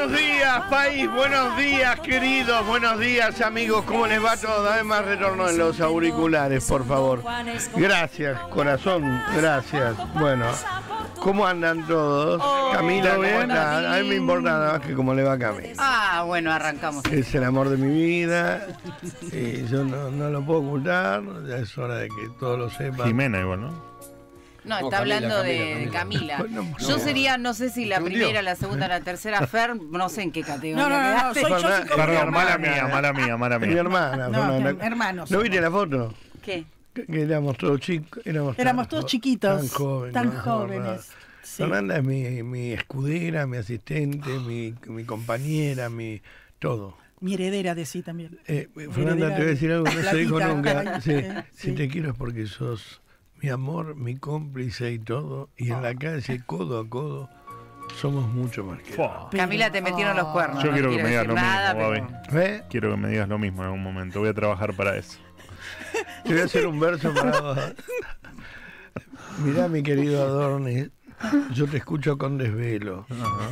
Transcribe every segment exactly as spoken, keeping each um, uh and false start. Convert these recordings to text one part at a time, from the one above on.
Buenos días, país, buenos días, queridos, buenos días, amigos. ¿Cómo les va todo? Dame más retorno en los auriculares, por favor. Gracias, corazón, gracias. Bueno, ¿cómo andan todos? Oh, Camila, ¿cómo bien. está? A mí me importa nada más que cómo le va a Camila. Ah, bueno, arrancamos. Es el amor de mi vida. Y yo no, no lo puedo ocultar. Ya es hora de que todos lo sepan. Jimena igual, ¿no? No, está No, Camila, hablando Camila, de Camila. Camila. Bueno, Yo no. sería, no sé si la Se hundió. primera, la segunda, la tercera, Fer, no sé en qué categoría. No, no, no, no, quedaste. soy yo Perdón, sí como Perdón, mi mala hermana. mía, mala mía, mala Mi mía. hermana. No, Fernanda. que hermanos ¿No somos. viste la foto? ¿Qué? Que, que éramos todos chicos. Éramos, Éramos tan todos jo- chiquitos, Tan jóvenes. tan no, no, jóvenes. Sí. Fernanda es mi, mi escudera, mi asistente, mi, mi compañera, mi todo. Mi heredera, decí también. Eh, Fernanda, te voy a decir algo que no se dijo Platita, nunca. ay, Sí, eh, Si sí. te quiero es porque sos mi amor, mi cómplice y todo. Y en la calle, codo a codo, somos mucho más que Fua. Pero- Camila, te metieron los cuernos. Yo no quiero que quiero me digas decir lo nada, mismo, pero- Babi. ¿Eh? Quiero que me digas lo mismo en algún momento. Voy a trabajar para eso. Te voy a hacer un verso para vos. Mirá, mi querido Adorni, yo te escucho con desvelo.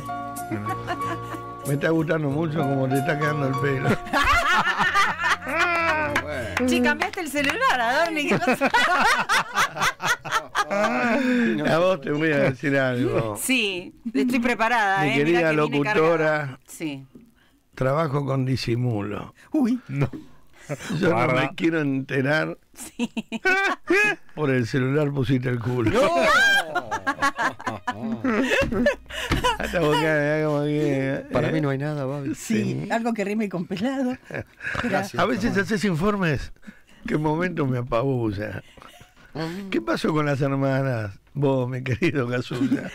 Me está gustando mucho como te está quedando el pelo. Che, cambiaste el celular, Adorni. ¿Qué pasa? A vos te voy a decir algo. Sí, estoy preparada. Mi eh, querida mirá que vine locutora. cargada. Sí. Trabajo con disimulo. Uy, No. Yo no Guarda. me quiero enterar. Sí. Por el celular pusiste el culo. Hasta vos quedás como que, Para eh. mí no hay nada, Babi. sí, algo que rime con pelado. Gracias. A veces haces informes que en momento me apabulla. ¿Qué pasó con las hermanas? Vos, mi querido Casulla.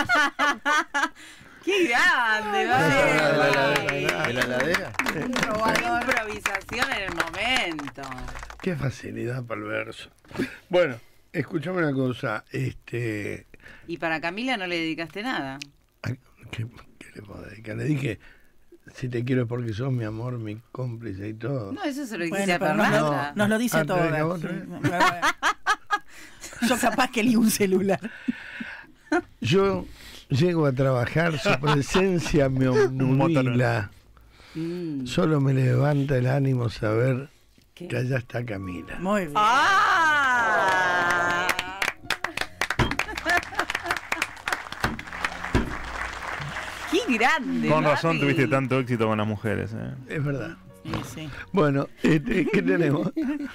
¡Qué grande! la Babi! heladera, ¿De la heladera? Qué improvisación en el momento. Qué facilidad para el verso. Bueno, escuchame una cosa. Este, Y para Camila no le dedicaste nada. ¿a- ¿qué, qué le puedo dedicar? Le dije, si te quiero es porque sos mi amor, mi cómplice y todo. No, eso se lo dijiste Bueno, a pero nos lo, Fernanda. nos lo dice a Antes todas. de que vos, sí. ¿eh? Bueno, bueno. Yo capaz que leí un celular. Yo llego a trabajar, su presencia me obnubila. Mm. Solo me levanta el ánimo saber ¿Qué? que allá está Camila. Muy bien. ¡Ah! ¡Qué grande! Con razón Babi. tuviste tanto éxito con las mujeres. ¿eh? Es verdad. Sí, sí. Bueno, este, ¿qué tenemos?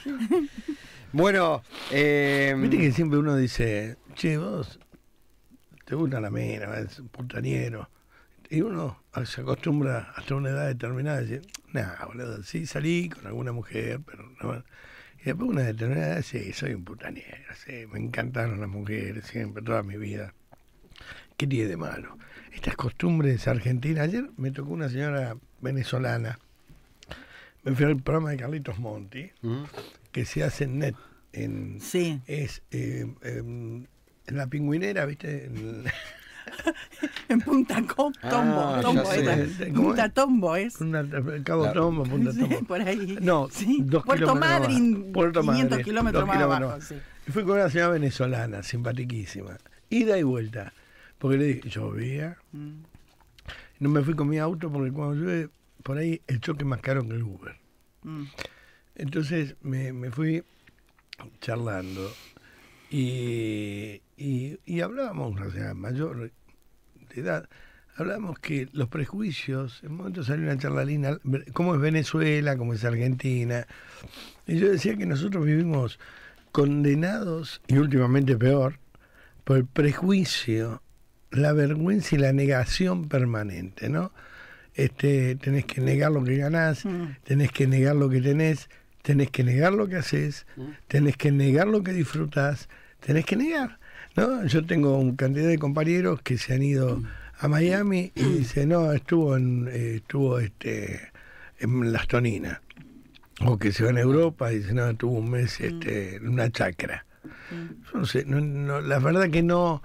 Bueno, eh, Viste que siempre uno dice, che, vos, te gusta la mina, es un putañero. Y uno se acostumbra hasta una edad determinada a decir, nah, boludo, sí salí con alguna mujer, pero no. Y después una determinada edad, sí, soy un putañero, sí, me encantaron las mujeres siempre, toda mi vida. ¿Qué tiene de malo? Estas costumbres argentinas. Ayer me tocó una señora venezolana. Me fui al programa de Carlitos Monti, ¿Mm? que se hace en net. En, Sí. Es eh, em, en la pingüinera, ¿viste? En- En Punta Com- Tombo. Ah, Tombo ya era. sé. ¿Cómo Punta es? Tombo es. una, Cabo La- Tombo, Punta Sí, Tombo. por ahí. No, Sí, dos Puerto kilómetros Madryn, más. Puerto quinientos Madryn, kilómetros dos más kilómetros abajo. más. Sí. Y fui con una señora venezolana, simpaticísima. Ida y vuelta. Porque le dije, llovía. Mm. No me fui con mi auto porque cuando llueve, por ahí el choque es más caro que el Uber. Mm. Entonces me, me fui charlando y, y, y hablábamos, una señora mayor de edad, hablábamos que los prejuicios, en un momento salió una charla linda, cómo es Venezuela, cómo es Argentina, y yo decía que nosotros vivimos condenados, y últimamente peor, por el prejuicio, la vergüenza y la negación permanente, ¿no? Este, tenés que negar lo que ganás, Mm. tenés que negar lo que tenés, tenés que negar lo que haces, tenés que negar lo que disfrutás, tenés que negar, ¿no? Yo tengo una cantidad de compañeros que se han ido a Miami y dicen, no, estuvo en, eh, estuvo este en Las Toninas, o que se van a Europa y dicen, no, estuvo un mes este, en una chacra. Yo no sé, no, no, la verdad que no,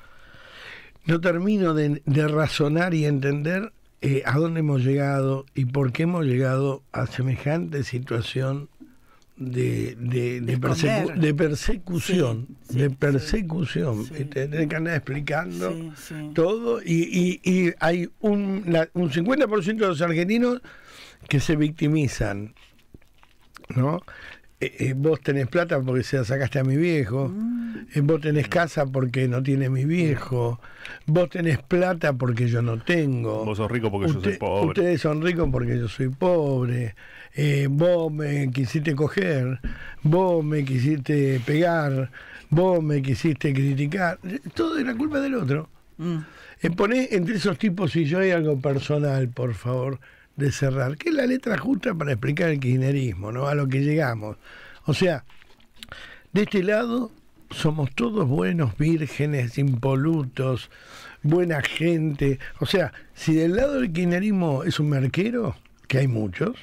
no termino de, de razonar y entender eh, a dónde hemos llegado y por qué hemos llegado a semejante situación de, de, de, De persecu- esconder. de persecución, Sí, sí, de sí. persecución. Sí. Y tener que andar explicando Sí, sí. todo. Y, y, y hay un, la- un cincuenta por ciento de los argentinos que se victimizan, ¿no? Eh, eh, vos tenés plata porque se la sacaste a mi viejo, Mm. eh, vos tenés casa porque no tiene mi viejo, vos tenés plata porque yo no tengo. Vos sos rico porque yo soy Usted- pobre. Ustedes son ricos porque yo soy pobre. Eh, vos me quisiste coger, vos me quisiste pegar, vos me quisiste criticar. Todo es la culpa del otro. Mm. Eh, poné entre esos tipos y yo hay algo personal, por favor, de cerrar, que es la letra justa para explicar el kirchnerismo, ¿no? A lo que llegamos. O sea, de este lado somos todos buenos, vírgenes, impolutos, buena gente. O sea, si del lado del kirchnerismo es un merquero, que hay muchos,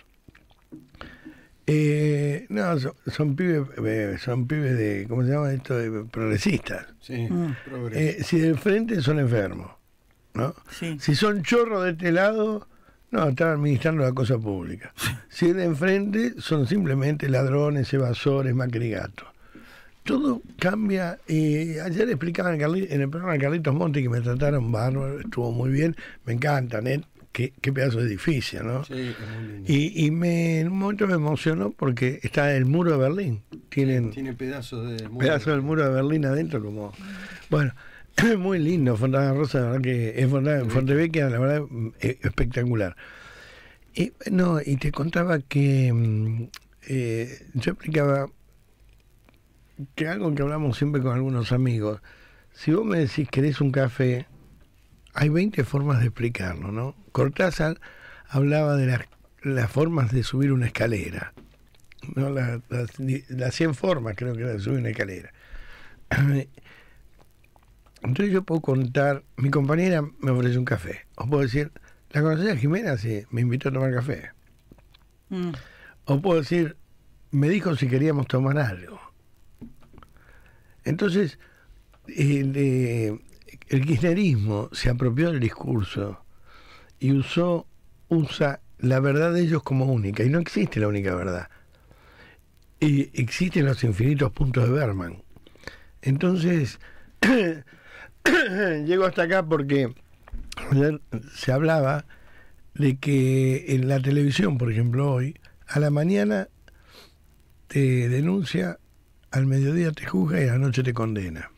eh, no, son, son pibes, eh, son pibes de, ¿cómo se llama esto? De progresistas. Sí, Mm. progreso. Eh, si del frente son enfermos, ¿no? Sí. Si son chorros de este lado, no, están administrando la cosa pública. Si de enfrente son simplemente ladrones, evasores, macrigatos. Todo cambia. Y ayer explicaban en, Carli- en el programa de Carlitos Monti que me trataron bárbaro, estuvo muy bien, me encanta, ¿eh? Qué, qué pedazo de edificio, ¿no? Sí, es muy lindo. Y, y me, en un momento me emocionó porque está el muro de Berlín. Tienen Tiene pedazos de muro. pedazo del muro de Berlín adentro como... Bueno, muy lindo Fontana Rosa, la verdad que es Fontana, Fontevecchia, la verdad, eh, espectacular. Y, no, y te contaba que mm, eh, yo explicaba que algo que hablamos siempre con algunos amigos, si vos me decís querés un café, hay veinte formas de explicarlo, ¿no? Cortázar hablaba de las, las formas de subir una escalera, ¿no? Las, las, las cien formas creo que era de subir una escalera. Entonces yo puedo contar, mi compañera me ofrece un café, o puedo decir, ¿la conocés a Jimena? Sí, me invitó a tomar café. Mm. O puedo decir, me dijo si queríamos tomar algo. Entonces, el, eh, el kirchnerismo se apropió del discurso y usó, usa la verdad de ellos como única, y no existe la única verdad. Y existen los infinitos puntos de Berman. Entonces, llego hasta acá porque ayer se hablaba de que en la televisión, por ejemplo, hoy, a la mañana te denuncia, al mediodía te juzga y a la noche te condena.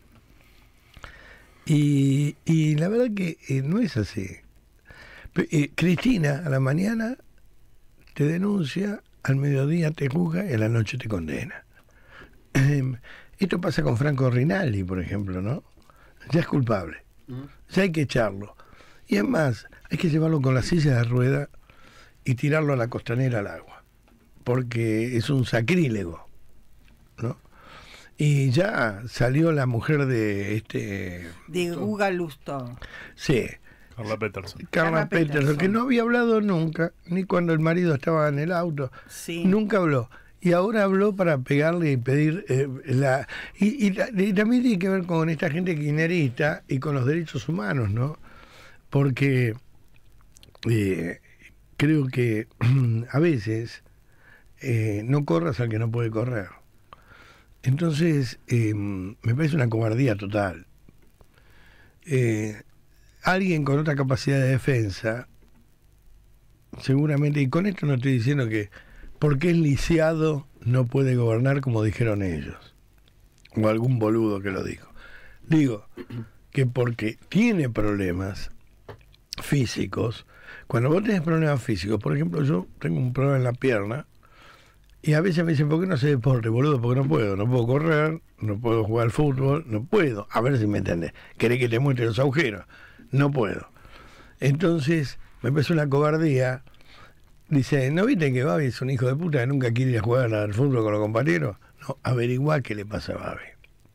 Y, y la verdad que eh, no es así. P- eh, Cristina a la mañana te denuncia, al mediodía te juzga y a la noche te condena. Eh, esto pasa con Franco Rinaldi, por ejemplo, ¿no? Ya es culpable, ¿Mm? ya hay que echarlo. Y es más, hay que llevarlo con la silla de rueda y tirarlo a la costanera al agua, porque es un sacrílego, ¿no? Y ya salió la mujer de este, De Guga Lusto. sí, Carla Peterson. Carla Carla Peterson, Peterson. que no había hablado nunca, ni cuando el marido estaba en el auto, Sí. nunca habló. Y ahora habló para pegarle y pedir eh, la... Y, y la- y también tiene que ver con esta gente kirchnerista y con los derechos humanos, ¿no? Porque eh, creo que a veces eh, no corras al que no puede correr. Entonces, eh, me parece una cobardía total. Eh, alguien con otra capacidad de defensa, seguramente, y con esto no estoy diciendo que porque es lisiado no puede gobernar como dijeron ellos, o algún boludo que lo dijo. Digo que porque tiene problemas físicos, cuando vos tenés problemas físicos, por ejemplo, yo tengo un problema en la pierna, y a veces me dicen, ¿por qué no hace deporte, boludo? Porque no puedo, no puedo correr, no puedo jugar al fútbol, no puedo. A ver si me entendés. ¿Querés que te muestre los agujeros? No puedo. Entonces, me empezó una cobardía. Dice, ¿no viste que Babi es un hijo de puta que nunca quiere ir a jugar al fútbol con los compañeros? No, averiguá qué le pasa a Babi.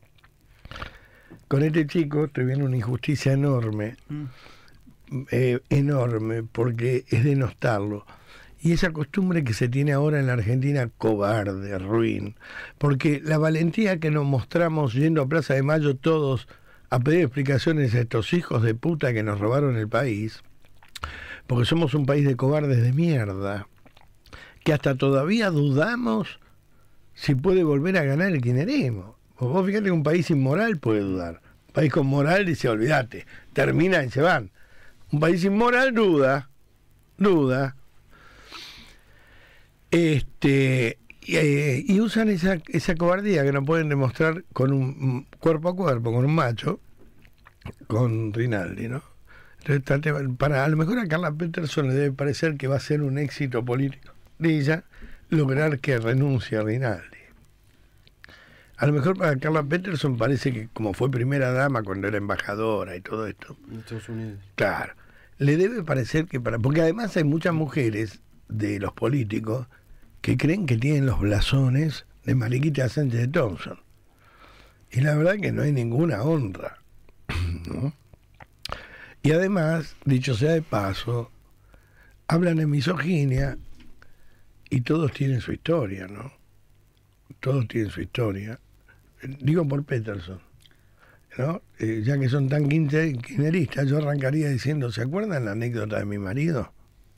Con este chico estoy viendo una injusticia enorme, Mm. eh, enorme, porque es denostarlo. Y esa costumbre que se tiene ahora en la Argentina, cobarde, ruin, porque la valentía que nos mostramos yendo a Plaza de Mayo todos a pedir explicaciones a estos hijos de puta que nos robaron el país, porque somos un país de cobardes de mierda, que hasta todavía dudamos si puede volver a ganar el kirchnerismo. Vos fíjate que un país inmoral puede dudar. Un país con moral dice, olvídate, terminan y se van. Un país inmoral duda, duda. Este, y, eh, y usan esa, esa cobardía que no pueden demostrar con un cuerpo a cuerpo, con un macho, con Rinaldi, ¿no? Entonces, para, a lo mejor a Carla Peterson le debe parecer que va a ser un éxito político de ella lograr que renuncie a Rinaldi. A lo mejor para Carla Peterson parece que como fue primera dama cuando era embajadora y todo esto, En Estados Unidos. claro, le debe parecer que para... Porque además hay muchas mujeres de los políticos que creen que tienen los blasones de Mariquita Sánchez de Thompson. Y la verdad que no hay ninguna honra, ¿no? Y además, dicho sea de paso, hablan de misoginia y todos tienen su historia, ¿no? Todos tienen su historia. Digo por Peterson, ¿no? Eh, ya que son tan kirchneristas, yo arrancaría diciendo, ¿se acuerdan la anécdota de mi marido?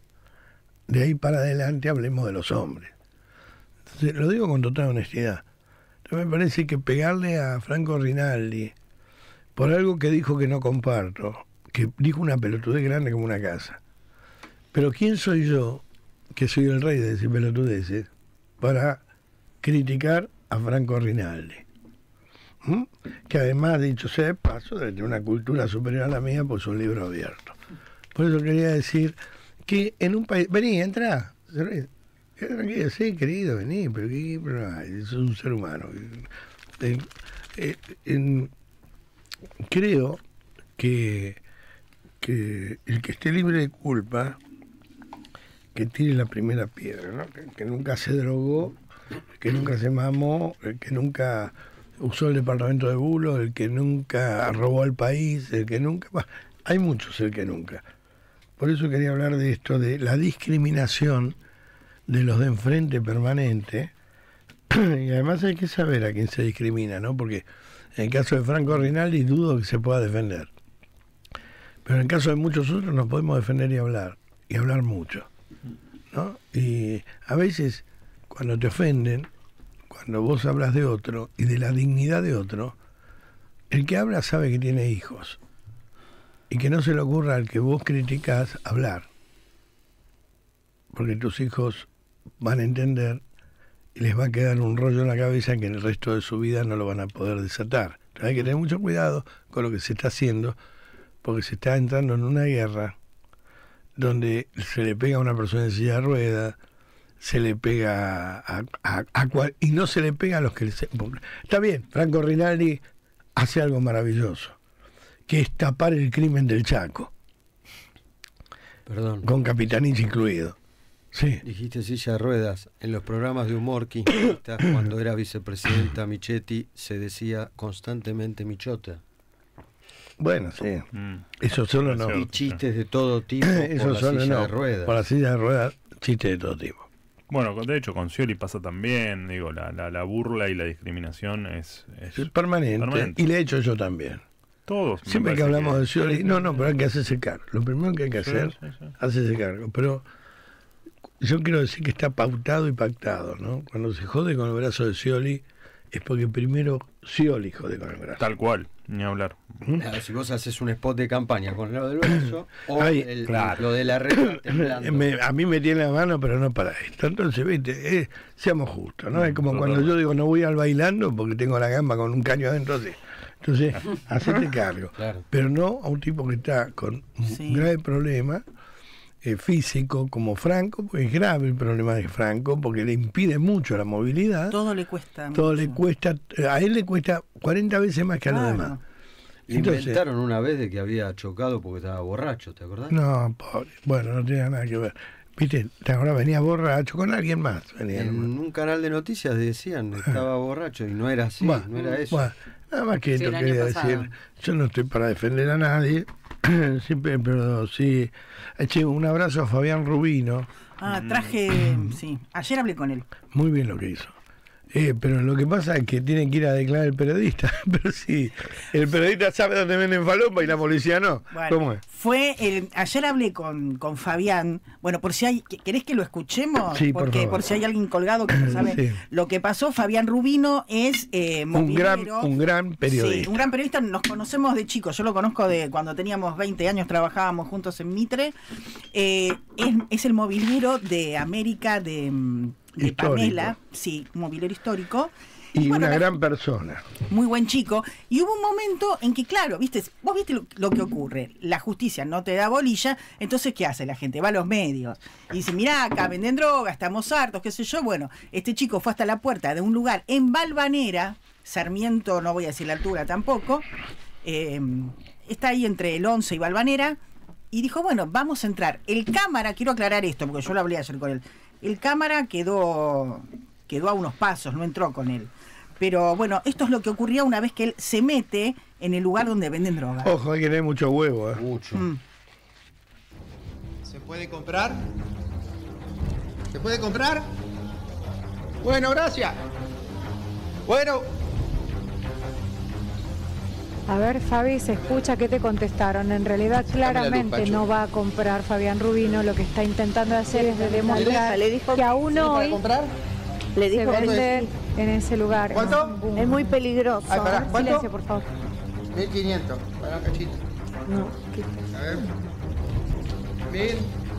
De ahí para adelante hablemos de los hombres. Entonces, lo digo con total honestidad. Entonces, me parece que pegarle a Franco Rinaldi por algo que dijo que no comparto, que dijo una pelotudez grande como una casa. Pero ¿quién soy yo, que soy el rey de decir pelotudeces, para criticar a Franco Rinaldi? ¿Mm? Que además, dicho sea de paso, debe tener una cultura superior a la mía, pues es un libro abierto. Por eso quería decir que en un país... Vení, entra. Tranquilo, sí, querido, vení, pero ¿qué problema hay? Es un ser humano. Eh, eh, en, creo que, que el que esté libre de culpa, que tire la primera piedra, ¿no? Que, que nunca se drogó, que nunca se mamó, el que nunca usó el departamento de bulos, el que nunca robó al país, el que nunca... Bah, hay muchos el que nunca. Por eso quería hablar de esto, de la discriminación de los de enfrente permanente. Y además hay que saber a quién se discrimina, ¿no? Porque en el caso de Franco Rinaldi dudo que se pueda defender. Pero en el caso de muchos otros nos podemos defender y hablar. Y hablar mucho, ¿no? Y a veces, cuando te ofenden, cuando vos hablas de otro y de la dignidad de otro, el que habla sabe que tiene hijos. Y que no se le ocurra al que vos criticás hablar. Porque tus hijos van a entender y les va a quedar un rollo en la cabeza que en el resto de su vida no lo van a poder desatar. Entonces hay que tener mucho cuidado con lo que se está haciendo, porque se está entrando en una guerra donde se le pega a una persona en silla de ruedas, se le pega a, a, a cual, y no se le pega a los que... Se, está bien, Franco Rinaldi hace algo maravilloso, que es tapar el crimen del Chaco. Perdón. Con Capitanich incluido. Sí. Dijiste silla de ruedas. En los programas de humor kirchneristas, cuando era vicepresidenta Michetti, se decía constantemente Michota. Bueno, sí. Mm. Eso solo no. Y chistes de todo tipo por Eso la solo silla no. de ruedas. Por la silla de ruedas, chistes de todo tipo. Bueno, de hecho con Scioli pasa también, digo, la, la, la burla y la discriminación es, es Es permanente, permanente. y le he hecho yo también. Todos. me Siempre que parece hablamos de Scioli, sí, no, sí, no, sí. pero hay que hacerse cargo. Lo primero que hay que Sí, hacer, sí, sí. hacerse cargo. Pero yo quiero decir que está pautado y pactado, ¿no? Cuando se jode con el brazo de Scioli, es porque primero Scioli jode con el brazo. Tal cual, ni hablar. ¿Mm? Claro, si vos haces un spot de campaña con lo del brazo o Ay, el- claro. lo de la red temblando. Me- a mí me tiene la mano, pero no para esto. Entonces, viste, eh, seamos justos, ¿no? Es como cuando yo digo no voy al bailando porque tengo la gamba con un caño adentro así. Entonces, hacete cargo. Claro. Pero no a un tipo que está con un Sí. grave problema eh, físico como Franco, porque es grave el problema de Franco, porque le impide mucho la movilidad. Todo le cuesta. Todo mucho. le cuesta, a él le cuesta cuarenta veces más que a los Claro. demás. Entonces- Inventaron una vez de que había chocado porque estaba borracho, ¿te acordás? No, pobre. Bueno, no tenía nada que ver. Viste, ahora venía borracho con alguien más. Venía En nomás. un canal de noticias decían estaba borracho y no era así, Bueno, no era eso. bueno, nada más que Sí, esto el año quería pasado. decir. Yo no estoy para defender a nadie, siempre, pero sí. Eh, che, un abrazo a Fabián Rubino. Ah, traje. Sí. Ayer hablé con él. Muy bien lo que hizo. Eh, pero lo que pasa es que tiene que ir a declarar el periodista. Pero sí, el periodista sabe dónde venden falopa y la policía no. Bueno, ¿Cómo es? Fue el, ayer hablé con, con Fabián. Bueno, por si hay, ¿querés que lo escuchemos? Sí, por Porque favor. por si hay alguien colgado que no sabe Sí. lo que pasó. Fabián Rubino es eh, Un gran, movilero. un gran periodista. Sí, un gran periodista. Nos conocemos de chicos. Yo lo conozco de cuando teníamos veinte años, trabajábamos juntos en Mitre. Eh, es, es el movilero de América de, de Histórico. Pamela. Sí, un movilero histórico. Y bueno, una la- gran persona. muy buen chico, y hubo un momento en que, claro, viste, vos viste lo, lo que ocurre, la justicia no te da bolilla, entonces ¿qué hace la gente? Va a los medios y dice, mirá, acá venden droga, estamos hartos, qué sé yo. Bueno, este chico fue hasta la puerta de un lugar en Valvanera, Sarmiento, no voy a decir la altura tampoco, eh, está ahí entre el once y Valvanera, y dijo, bueno, vamos a entrar. El cámara, quiero aclarar esto, porque yo lo hablé ayer con él, el cámara quedó, quedó a unos pasos, no entró con él. Pero bueno, esto es lo que ocurría una vez que él se mete en el lugar donde venden droga. Ojo, hay que tener mucho huevo. ¿eh? Mucho. Mm. ¿Se puede comprar? ¿Se puede comprar? Bueno, gracias. Bueno, A ver, Fabi, se escucha que te contestaron. En realidad, claramente Pacho. no va a comprar Fabián Rubino. Lo que está intentando hacer es de demostrar Le dijo que aún ¿para hoy comprar? Le se dijo vende en ese lugar. ¿Cuánto? es muy peligroso. Ay, pará, ¿cuánto? Silencio, por favor. mil quinientos. Para un cachito. No, ¿qué- A ver. Mil.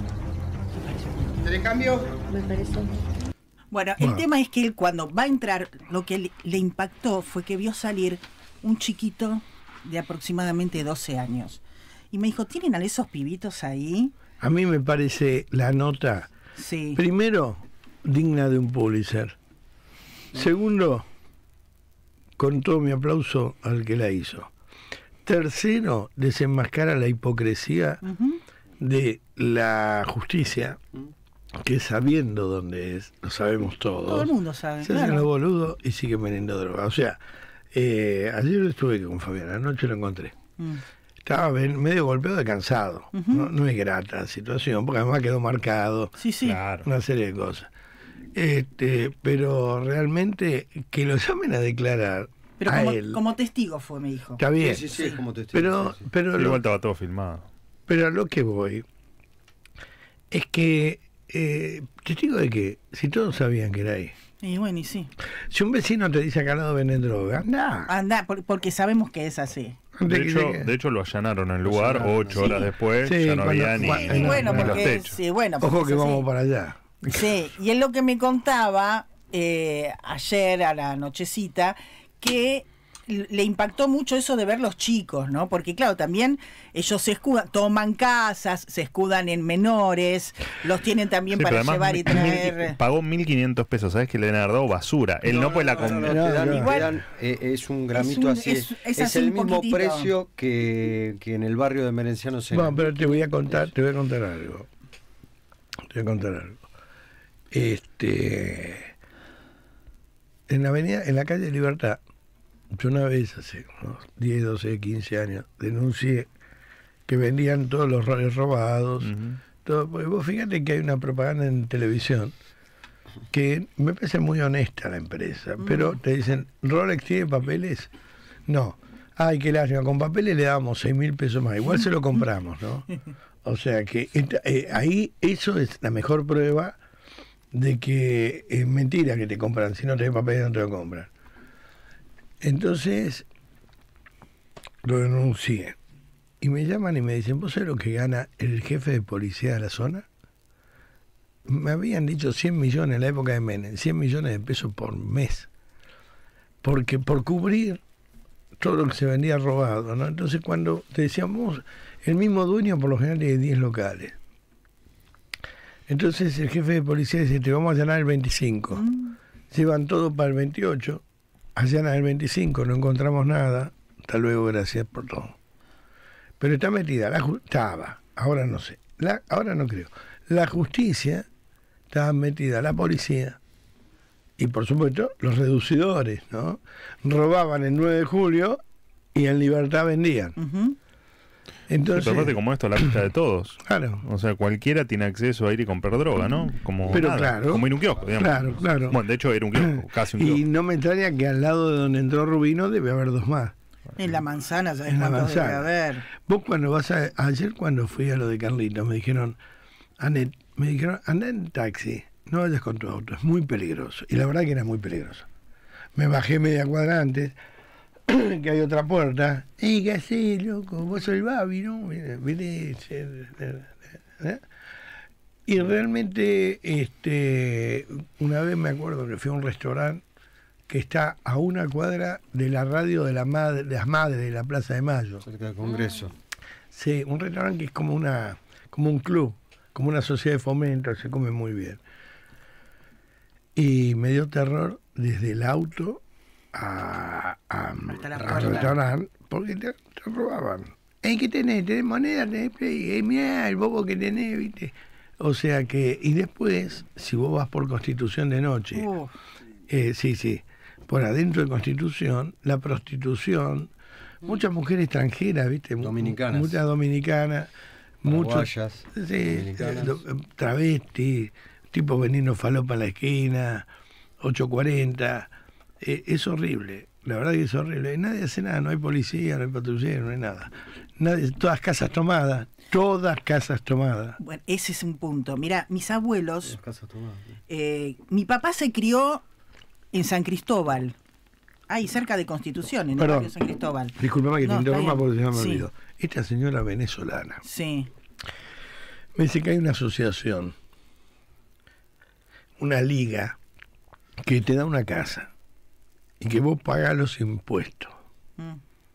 ¿Te cambio? Me parece. Bueno, el Bueno. tema es que él cuando va a entrar, lo que le, le impactó fue que vio salir un chiquito de aproximadamente doce años. Y me dijo, ¿tienen a esos pibitos ahí? A mí me parece la nota, Sí. primero, digna de un Pulitzer. Segundo, con todo mi aplauso al que la hizo. Tercero, desenmascara la hipocresía Ujú. de la justicia, que sabiendo dónde es, lo sabemos todos. Todo el mundo sabe. Se hacen claro. los boludos y siguen vendiendo droga. O sea, eh, ayer estuve con Fabián, anoche lo encontré. Mm. Estaba ven- medio golpeado de cansado. Ujú. no, no es grata la situación, porque además quedó marcado Sí, sí. Claro. una serie de cosas. Este, pero realmente que lo llamen a declarar Pero a como, él. como testigo fue, me dijo. Está bien. Sí, sí, sí, como testigo. Pero, sí, sí. pero, Sí, lo, igual estaba todo filmado. pero a lo que voy es que, eh, testigo de que, si todos sabían que era ahí, Y bueno, y sí. si un vecino te dice acá al lado venden droga, anda. Anda, por- porque sabemos que es así. Antes De que hecho, llegue. de hecho, lo allanaron en el lugar, allanaron, ocho sí. horas después, Sí, ya no cuando- había ni, cuando- Y no, bueno, no, ni los porque, techos. sí, bueno, porque Ojo que es así. vamos para allá. Sí, y es lo que me contaba eh, ayer a la nochecita, que l- le impactó mucho eso de ver los chicos, ¿no? Porque claro, también ellos se escudan, toman casas, se escudan en menores, los tienen también Sí, para pero además llevar y mil- traer. pagó mil quinientos pesos, ¿sabes que le han dado basura? Él no, puede la no, no, comprar. no, te dan- No, no. te dan, eh, es un gramito un- así. es- es Es, así el un mismo poquitito. precio que, que en el barrio de Merenciano se. Bueno, pero te voy a contar, te voy a contar algo. Te voy a contar algo. Este, en la avenida, en la calle Libertad, yo una vez hace unos diez, doce, quince años denuncié que vendían todos los roles robados. Ujú. Todo, porque vos fíjate que hay una propaganda en televisión que me parece muy honesta la empresa, pero te dicen, ¿Rolex tiene papeles? No. Ay, qué lástima, con papeles le damos seis mil pesos más, igual se lo compramos, ¿no? O sea que esta- eh, ahí eso es la mejor prueba de que es mentira que te compran, si no tenés papeles no te lo compran. Entonces lo denuncié. Y me llaman y me dicen, ¿vos sabés lo que gana el jefe de policía de la zona? Me habían dicho cien millones en la época de Menem, cien millones de pesos por mes. Porque por cubrir todo lo que se vendía robado, ¿no? Entonces cuando te decíamos, el mismo dueño por lo general tiene diez locales. Entonces el jefe de policía dice, te vamos a allanar el veinticinco. Mm. Llevan todo para el veintiocho, allanan el veinticinco, no encontramos nada. Hasta luego, gracias por todo. Pero está metida, la ju- estaba, ahora no sé, la, ahora no creo. La justicia estaba metida, la policía y por supuesto los reducidores, ¿no? Robaban el nueve de julio y en libertad vendían. Ujú. Entonces, Sí, pero aparte como esto, la vista de todos. claro. O sea, cualquiera tiene acceso a ir y comprar droga, ¿no? Como Pero nada, claro. como ir a un kiosco, digamos. Claro, claro. Bueno, de hecho era un kiosco, casi un Y kiosco. no me extraña que al lado de donde entró Rubino debe haber dos más. En la manzana, ¿sabes En la cuántos debe manzana. haber? Vos cuando vas a... Ayer cuando fui a lo de Carlitos me dijeron, Anet, me dijeron, anda en taxi, no vayas con tu auto, es muy peligroso. Y la verdad que era muy peligroso. Me bajé media cuadra antes, que hay otra puerta. ¡Ey, qué hacés, loco! Vos sos el Babi, ¿no? Mire, mire, ¿eh? Y realmente, este, una vez me acuerdo que fui a un restaurante que está a una cuadra de la radio de, la madre, de las madres de la Plaza de Mayo. Cerca del Congreso. Sí, un restaurante que es como una, como un club, como una sociedad de fomento, se come muy bien. Y me dio terror desde el auto a, a, Hasta la al puerta. restaurante, porque te, te robaban. Ey, ¿qué tenés? ¿Tenés moneda? ¿Tenés play? Ey, mirá el bobo que tenés, ¿viste? O sea que, y después, si vos vas por Constitución de noche, Uh, eh, sí, sí, por adentro de Constitución, la prostitución, muchas mujeres extranjeras, ¿viste? Mu- Dominicanas. Muchas dominicanas, muchos Paraguayas, sí, dominicanas. eh, do- travestis, tipos vendiendo falopa en la esquina, ocho cuarenta, eh, es horrible, la verdad que es horrible. Y nadie hace nada, no hay policía, no hay patrullero, no hay nada. Nadie, todas casas tomadas, todas casas tomadas. bueno, ese es un punto. Mira, mis abuelos, Las casas tomadas. eh, mi papá se crió en San Cristóbal, ahí cerca de Constitución, en el Perdón. barrio San Cristóbal. Disculpame que No, te está interrumpa bien. porque se me Sí. olvidó. Esta señora venezolana Sí. me dice que hay una asociación, una liga, que te da una casa y que vos pagás los impuestos Mm,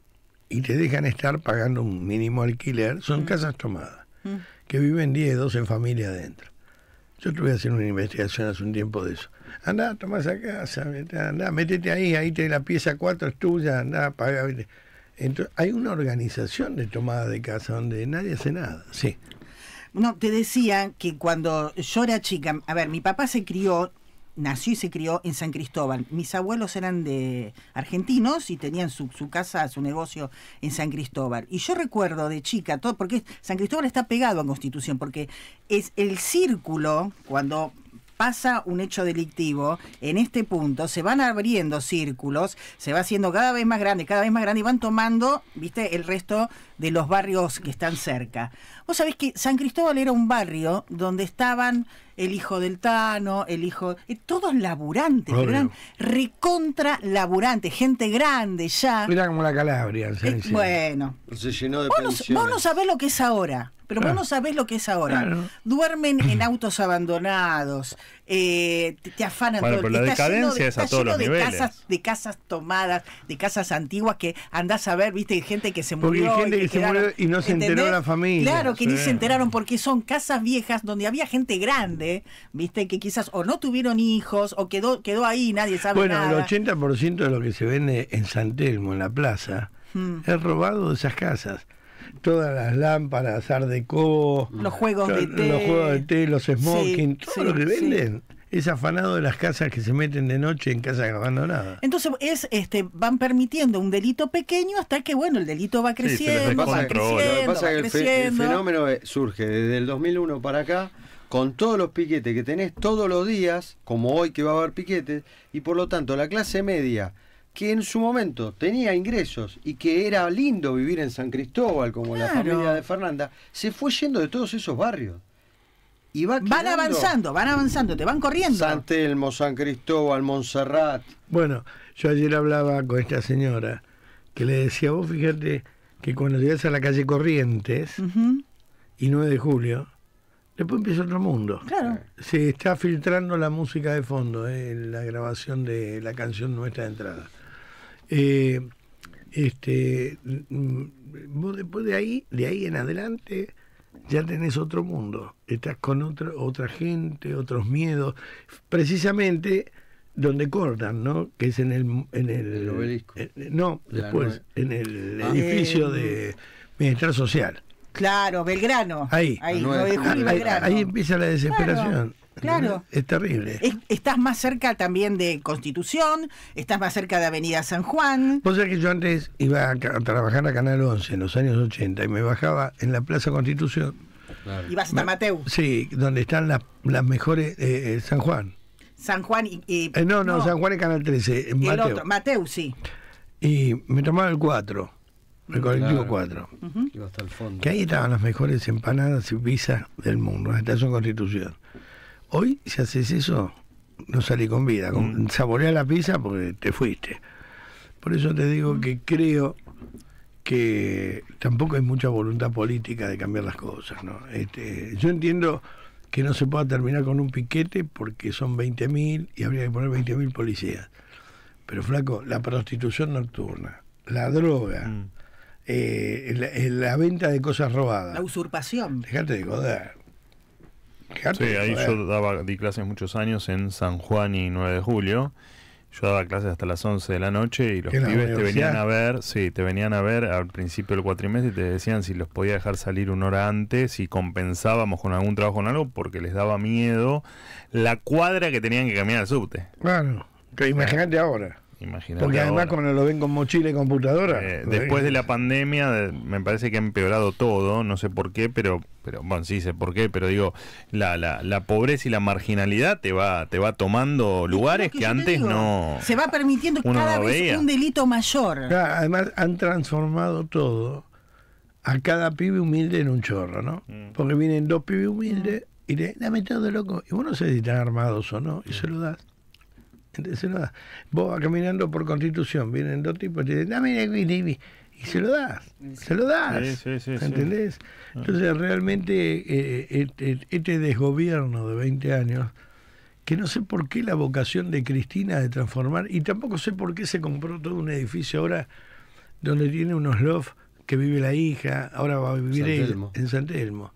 y te dejan estar pagando un mínimo alquiler. Son casas tomadas, mm. que viven diez, doce familias adentro. Yo te voy a hacer una investigación hace un tiempo de eso. Andá, toma esa casa, vete, andá, métete ahí, ahí te la pieza cuatro es tuya, andá, paga. Vete. Entonces, hay una organización de tomada de casa donde nadie hace nada. Sí. No, te decía que cuando yo era chica, a ver, mi papá se crió, nació y se crió en San Cristóbal. Mis abuelos eran de argentinos y tenían su, su casa, su negocio en San Cristóbal. Y yo recuerdo de chica, todo porque San Cristóbal está pegado a Constitución, porque es el círculo, cuando pasa un hecho delictivo, en este punto se van abriendo círculos, se va haciendo cada vez más grande, cada vez más grande, y van tomando, viste, el resto de los barrios que están cerca. Vos sabés que San Cristóbal era un barrio donde estaban el hijo del Tano, el hijo... eh, todos laburantes, pero Obvio. eran recontra laburantes, gente grande ya. Era como la Calabria. en San Eh, Isidro. bueno, Se llenó de vos no, pensiones. vos no sabés lo que es ahora, pero Claro. vos no sabés lo que es ahora. Claro. Duermen en autos abandonados, eh, te, te afanan Bueno, todo. pero la Está lleno decadencia de- es a está todos lleno los de niveles. Casas, de casas tomadas, de casas antiguas que andás a ver, viste, gente que se Porque hay murió. gente y que se quedaron- murió y no se enteró ¿entendés? la familia. Claro, que ni Sí. se enteraron porque son casas viejas donde había gente grande, viste, que quizás o no tuvieron hijos o quedó, quedó ahí, nadie sabe Bueno, nada. el ochenta por ciento de lo que se vende en San Telmo, en la plaza, Mm. es robado de esas casas. Todas las lámparas, Art Deco, Los juegos de té. los juegos de té, los smoking, Sí, todo sí, lo que sí. venden es afanado de las casas que se meten de noche en casas abandonadas. Entonces es este van permitiendo un delito pequeño hasta que bueno el delito va se les creciendo, va descontrola. Lo que creciendo, pasa va es que el, fe- el creciendo. fenómeno eh, surge desde el dos mil uno para acá, con todos los piquetes que tenés todos los días, como hoy que va a haber piquetes, y por lo tanto la clase media, que en su momento tenía ingresos y que era lindo vivir en San Cristóbal, como la Claro. familia de Fernanda, se fue yendo de todos esos barrios. Y va Van quedando avanzando, van avanzando, te van corriendo. San Telmo, San Cristóbal, Montserrat. Bueno, yo ayer hablaba con esta señora que le decía, vos fíjate que cuando llegas a la calle Corrientes Ujú, y nueve de julio, después empieza otro mundo. claro. Se está filtrando la música de fondo, eh, la grabación de la canción nuestra de entrada. Eh, este, mm, vos después de ahí, de ahí en adelante, ya tenés otro mundo. Estás con otro, otra gente, otros miedos. Precisamente donde cortan, ¿no? Que es en el, en el, El obelisco. eh, no, La después, nueve. en el Ah. edificio Eh, de Bienestar Social. Claro, Belgrano. Ahí. Ahí, La nueve nueve de julio y Ahí, Belgrano. ahí empieza la desesperación. Claro. Es terrible. Es- estás más cerca también de Constitución, estás más cerca de Avenida San Juan. Vos sabés que yo antes iba a, ca- a trabajar a Canal once en los años ochenta y me bajaba en la Plaza Constitución. Claro. Y vas hasta Mateu, Sí, donde están las, las mejores, eh, eh, San Juan. San Juan y... y- Eh, no, no, San Juan es Canal trece, en y el Mateo. otro, Mateu, sí. Y me tomaba el cuatro, el colectivo Claro. cuatro. Ujú. Iba hasta el fondo. Que ahí estaban las mejores empanadas y pizzas del mundo, en la Estación Constitución. Hoy, si haces eso, no salí con vida. Con, Mm. Saboreá la pizza porque te fuiste. Por eso te digo que creo que tampoco hay mucha voluntad política de cambiar las cosas, ¿no? Este, yo entiendo que no se pueda terminar con un piquete porque son veinte mil y habría que poner veinte mil policías. Pero flaco, la prostitución nocturna, la droga, Mm. eh, la, eh, la venta de cosas robadas. La usurpación. Dejate de joder. Dejate Sí, de ahí joder. yo daba, di clases muchos años en San Juan y nueve de julio. Yo daba clases hasta las once de la noche y los ¿En la pibes te universidad? venían a ver, sí, te venían a ver al principio del cuatrimestre y te decían si los podía dejar salir una hora antes y compensábamos con algún trabajo en algo porque les daba miedo la cuadra que tenían que caminar al subte. Claro. Que imagínate ahora. Imagínate Porque además ahora. cuando lo ven con mochila y computadora. Eh, lo después ven- de la pandemia de- me parece que ha empeorado todo, no sé por qué, pero pero bueno, sí sé por qué, pero digo, la, la, la pobreza y la marginalidad te va te va tomando lugares Es lo que yo te antes digo. no. Se va permitiendo uno cada no vez veía. un delito mayor. Claro, además han transformado todo a cada pibe humilde en un chorro, ¿no? Mm. Porque vienen dos pibes humildes y le dame todo loco. Y vos no sé si están armados o no, y se lo das. Entonces se lo das. Vos vas caminando por Constitución, vienen dos tipos y te dicen, dame la cuita", y y se lo das. Se lo das. Sí, sí, sí, sí. ¿Entendés? Entonces realmente eh, este, este desgobierno de veinte años, que no sé por qué la vocación de Cristina de transformar, y tampoco sé por qué se compró todo un edificio ahora donde tiene unos lofts que vive la hija, ahora va a vivir San él Telmo. en San Telmo.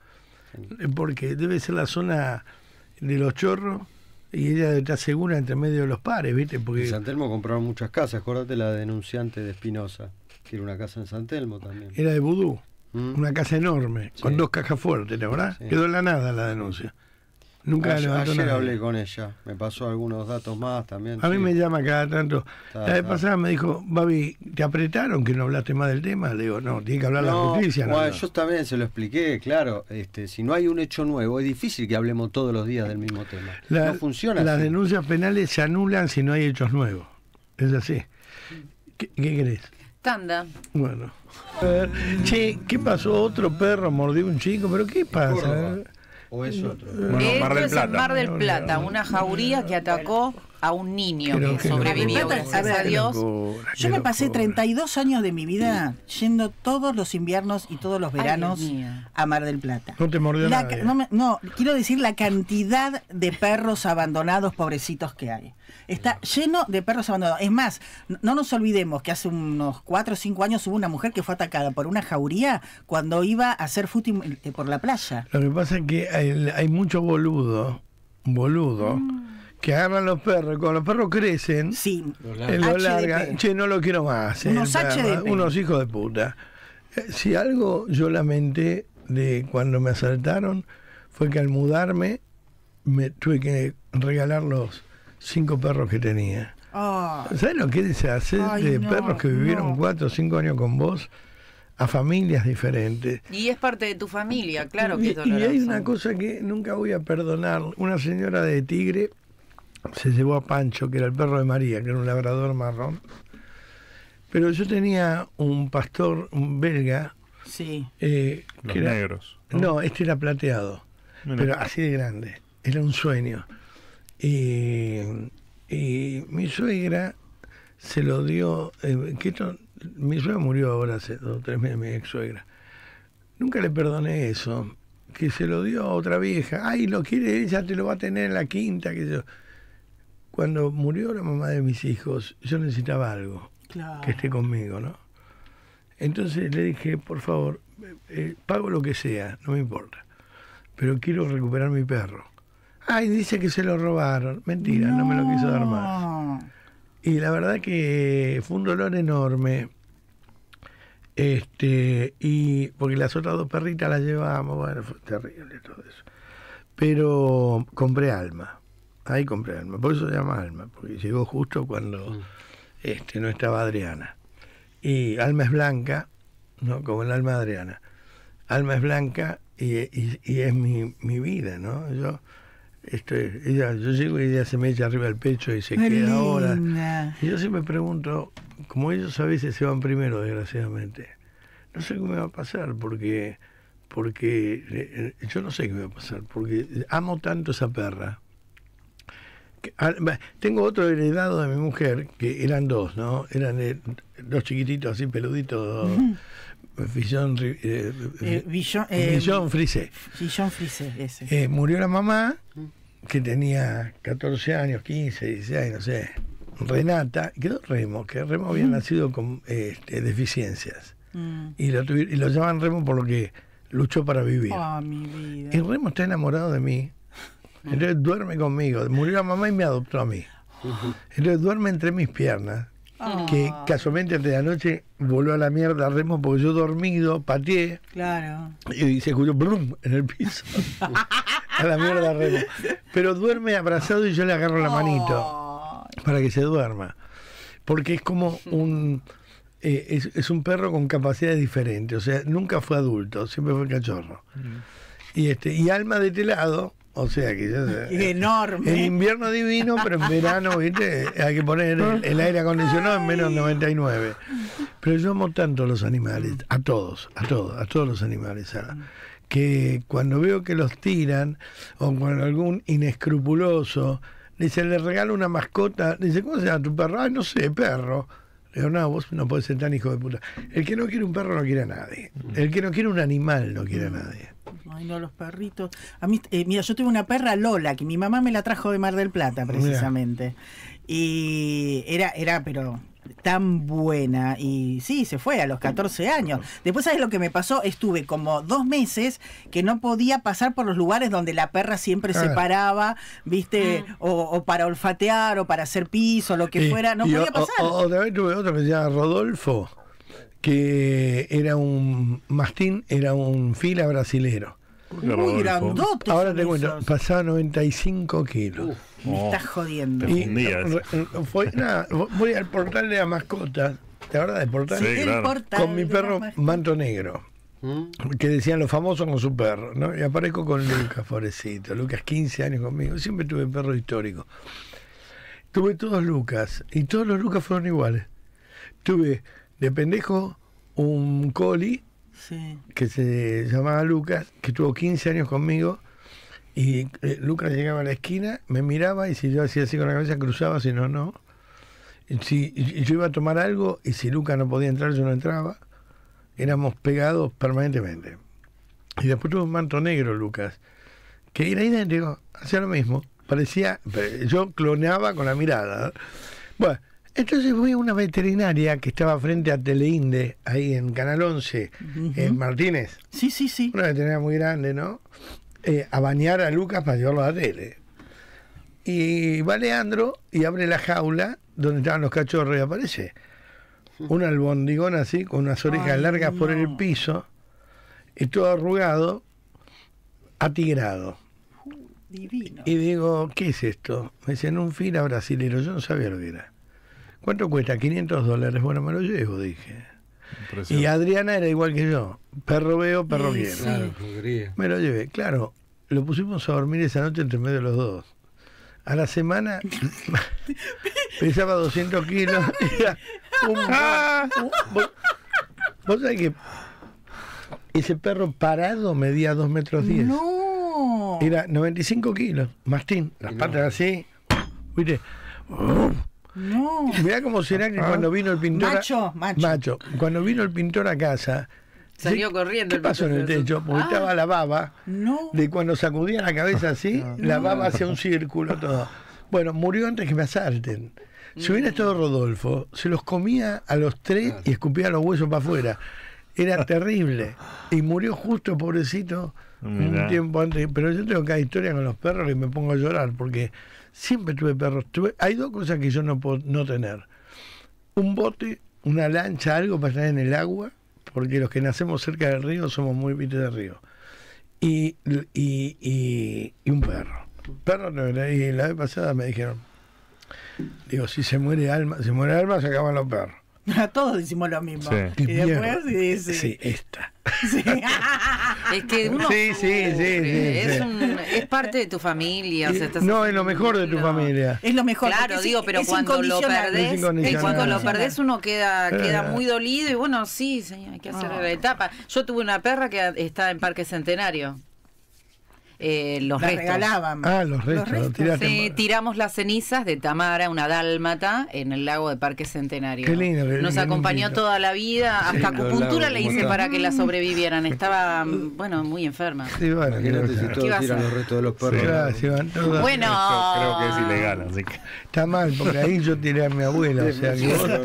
Porque debe ser la zona de los chorros y ella está segura entre medio de los pares, ¿viste? En Porque San Telmo compraron muchas casas. Acordate la denunciante de Espinosa, que era una casa en San Telmo también. era de vudú, ¿Mm? una casa enorme, Sí. con dos cajas fuertes, ¿te acordás? Sí. Quedó en la nada la denuncia. Nunca Ayer, levantó ayer nadie. hablé con ella, me pasó algunos datos más también. A mí sí. me llama cada tanto. Está, La vez está. pasada me dijo, Babi, ¿te apretaron que no hablaste más del tema? Le digo, no, tiene que hablar No, la justicia. ¿no? bueno, yo también se lo expliqué, claro. Este, si no hay un hecho nuevo, es difícil que hablemos todos los días del mismo tema. La- no funciona Las así. denuncias penales se anulan si no hay hechos nuevos. Es así. ¿Qué, qué querés? Tanda. Bueno. Eh, che, ¿qué pasó? Otro perro mordió un chico, pero ¿qué pasa? Córdoba. ¿O es otro? Bueno, Esto Mar del es Plata. en Mar del Plata, una jauría que atacó a un niño Pero que qué sobrevivió, locura. gracias A ver, a Dios. Locura, Yo qué me pasé locura. treinta y dos años de mi vida yendo todos los inviernos y todos los Ay, veranos Dios mío. a Mar del Plata. No te mordió La nadie. ca- no, me- no, quiero decir la cantidad de perros abandonados, pobrecitos que hay. Está lleno de perros abandonados. Es más, no, no nos olvidemos que hace unos cuatro o cinco años hubo una mujer que fue atacada por una jauría cuando iba a hacer footing eh, por la playa. Lo que pasa es que hay, hay mucho boludo, boludo, Mm. que agarran los perros y cuando los perros crecen, Sí, eh, lo H D P. largan. Che, no lo quiero más. eh, Unos perro, H D P. Unos hijos de puta. Eh, Si algo yo lamenté de cuando me asaltaron fue que al mudarme me tuve que regalar los cinco perros que tenía. Ah, ¿Sabes lo que es hacer Ay, de no, perros que vivieron no. cuatro o cinco años con vos a familias diferentes? Y es parte de tu familia, claro que Y, es y doloroso. hay una cosa que nunca voy a perdonar. Una señora de Tigre se llevó a Pancho, que era el perro de María, que era un labrador marrón. Pero yo tenía un pastor, un belga, sí. eh, Los que era- negros. no, este era plateado, Mira. pero así de grande. Era un sueño. Y, y mi suegra se lo dio. Eh, que esto- mi suegra murió ahora hace dos o tres meses, mi ex suegra. Nunca le perdoné eso. Que se lo dio a otra vieja. Ay, lo quiere ella, te lo va a tener en la quinta. Que yo. Cuando murió la mamá de mis hijos, yo necesitaba algo Claro. que esté conmigo, ¿no? Entonces le dije, por favor, eh, pago lo que sea, no me importa, pero quiero recuperar mi perro. Ay, dice que se lo robaron. Mentira, no, me lo quiso dar más. Y la verdad que fue un dolor enorme. Este, y porque las otras dos perritas las llevábamos, bueno, fue terrible todo eso. pero compré Alma. Ahí compré Alma. Por eso se llama Alma, porque llegó justo cuando Mm. este, no estaba Adriana. Y Alma es blanca, ¿no? Como el alma de Adriana. Alma es blanca y, y, y es mi, mi vida, ¿no? Yo estoy, ella, yo llego y ella se me echa arriba el pecho y se Qué queda ahora. linda. Y yo siempre pregunto, como ellos a veces se van primero, desgraciadamente, no sé qué me va a pasar, porque porque eh, yo no sé qué me va a pasar, porque amo tanto esa perra. Que, ah, bah, tengo otro heredado de mi mujer, que eran dos, ¿no? Eran eh, dos chiquititos así, peluditos, Fillon, eh, Eh, Villon, eh, Fillon Frisé. Fillon Frisé, ese. Eh, murió la mamá, que tenía catorce años, quince, dieciséis, no sé, Renata, y quedó Remo, que Remo había nacido con este, deficiencias. Mm. Y lo, tuvi- y lo llaman Remo por lo que luchó para vivir. Oh, mi vida. Y Remo está enamorado de mí. Entonces duerme conmigo. Murió la mamá y me adoptó a mí. Entonces duerme entre mis piernas. Ah, Que casualmente antes de la noche voló a la mierda Remo porque yo dormido, pateé Claro. y se escuchó brum en el piso. A la mierda Remo. Pero duerme abrazado y yo le agarro la manito Ay. para que se duerma. Porque es como un... eh, es, es un perro con capacidades diferentes. O sea, nunca fue adulto, siempre fue cachorro. Y este y Alma de este lado, o sea que ya se- Es enorme. en invierno divino, pero en verano, ¿viste? Hay que poner el, el aire acondicionado en menos noventa y nueve. Pero yo amo tanto a los animales, a todos, a todos, a todos los animales, Sara, que cuando veo que los tiran, o cuando algún inescrupuloso dice, le regalo una mascota, dice, ¿cómo se llama tu perro? Ay, no sé, perro. Le digo, no, vos no podés ser tan hijo de puta. El que no quiere un perro no quiere a nadie. El que no quiere un animal no quiere a nadie. Ay, no, los perritos. A mí, eh, mira, yo tuve una perra Lola, que mi mamá me la trajo de Mar del Plata, precisamente. Y era, era, pero tan buena. Y sí, se fue a los catorce años. Después, ¿sabes lo que me pasó? Estuve como dos meses que no podía pasar por los lugares donde la perra siempre se Claro. paraba, ¿viste? O, o para olfatear, o para hacer piso, lo que Y- fuera. No y podía o- pasar. o- otra vez tuve otro que se llama Rodolfo, que era un mastín, era un fila brasilero. ¿Por qué, Muy Rodolfo? grandotes. Ahora son te cuento, esos. pasaba noventa y cinco kilos. Me Oh. estás jodiendo. Te Y fundía eso. re- fue, nada, voy al portal de la mascota, ¿te acuerdas del portal? Sí, El claro. portal Con mi de perro las mascotas. Manto Negro, ¿Mm? que decían los famosos con su perro, ¿no? Y aparezco con Lucas, pobrecito. Lucas, quince años conmigo. Siempre tuve perro histórico. Tuve todos Lucas, y todos los Lucas fueron iguales. Tuve de pendejo un collie Sí. que se llamaba Lucas, que tuvo quince años conmigo, y eh, Lucas llegaba a la esquina, me miraba, y si yo hacía así con la cabeza, cruzaba, si no, no. Y, si, y yo iba a tomar algo, y si Lucas no podía entrar, yo no entraba. Éramos pegados permanentemente. Y después tuve un Manto Negro, Lucas, que era idéntico, hacía lo mismo. Parecía, yo cloneaba con la mirada, ¿no? Bueno, entonces voy a una veterinaria que estaba frente a Teleinde, ahí en Canal once, Ujú. en Martínez, Sí, sí, sí. una veterinaria muy grande, ¿no? Eh, a bañar a Lucas para llevarlo a la tele. Y va Leandro y abre la jaula donde estaban los cachorros y aparece un albondigón así, con unas orejas Ay, largas por el no. piso, y todo arrugado, atigrado. Divino. Y digo, ¿qué es esto? Me dicen, un fila brasilero. Yo no sabía lo que era. ¿Cuánto cuesta? quinientos dólares. Bueno, me lo llevo, dije. Y Impresionante. Adriana era igual que yo. Perro veo, perro Sí, quiero. sí. Claro, lo quería. Me lo llevé. Claro, lo pusimos a dormir esa noche entre medio de los dos. A la semana pesaba doscientos kilos. Era un, un- vos, vos sabés que ese perro parado medía dos metros diez. No. Era noventa y cinco kilos, mastín, las Y no. patas así, ¿viste? No. Mirá cómo será que cuando vino el pintor. a- Macho, macho. Cuando vino el pintor a casa. Salió dice, corriendo ¿Qué el pasó en el pintor. techo? Porque Ah. estaba la baba, No. de cuando sacudía la cabeza así, la baba hacía un círculo, todo. Bueno, murió antes que me asalten. Si hubiera estado Rodolfo, se los comía a los tres y escupía los huesos para afuera. Era terrible. Y murió justo, pobrecito, Mirá. un tiempo antes. Pero yo tengo cada historia con los perros y me pongo a llorar porque siempre tuve perros. Tuve, hay dos cosas que yo no puedo no tener. Un bote, una lancha, algo para estar en el agua, porque los que nacemos cerca del río somos muy viste del río. y, y, y, y un perro. Perro, no, y la vez pasada me dijeron, digo, si se muere Alma, si muere Alma, se acaban los perros. Todos decimos lo mismo. Sí. Y después, sí, sí. Sí, esta. Sí. Es que uno Sí, sí, sí, sí, es, sí. un- es parte de tu familia. O sea, estás No, es lo mejor de tu No. familia. Es lo mejor. Claro, porque digo, es- pero es cuando lo incondicional. Es perdés, incondicional. cuando lo perdés uno queda, queda Eh. muy dolido y bueno, sí, señor, hay que hacer No. la etapa. Yo tuve una perra que está en Parque Centenario. Eh, los La restos. regalaban. Ah, los restos, restos. lo tiraste. Sí, tiramos las cenizas de Tamara, una dálmata, en el lago de Parque Centenario. Qué lindo, qué Nos lindo, acompañó lindo. toda la vida, Sí, hasta los acupuntura lagos, le ¿cómo hice está? para que la sobrevivieran. Estaba, bueno, muy enferma. Sí, bueno, Imagínate creo si que- ¿Qué iba a todos tiran hacer? los restos de los perros. Claro, se van todas. Bueno, Creo que es ilegal, así que. Está mal, porque ahí yo tiré a mi abuela, o sea que vos...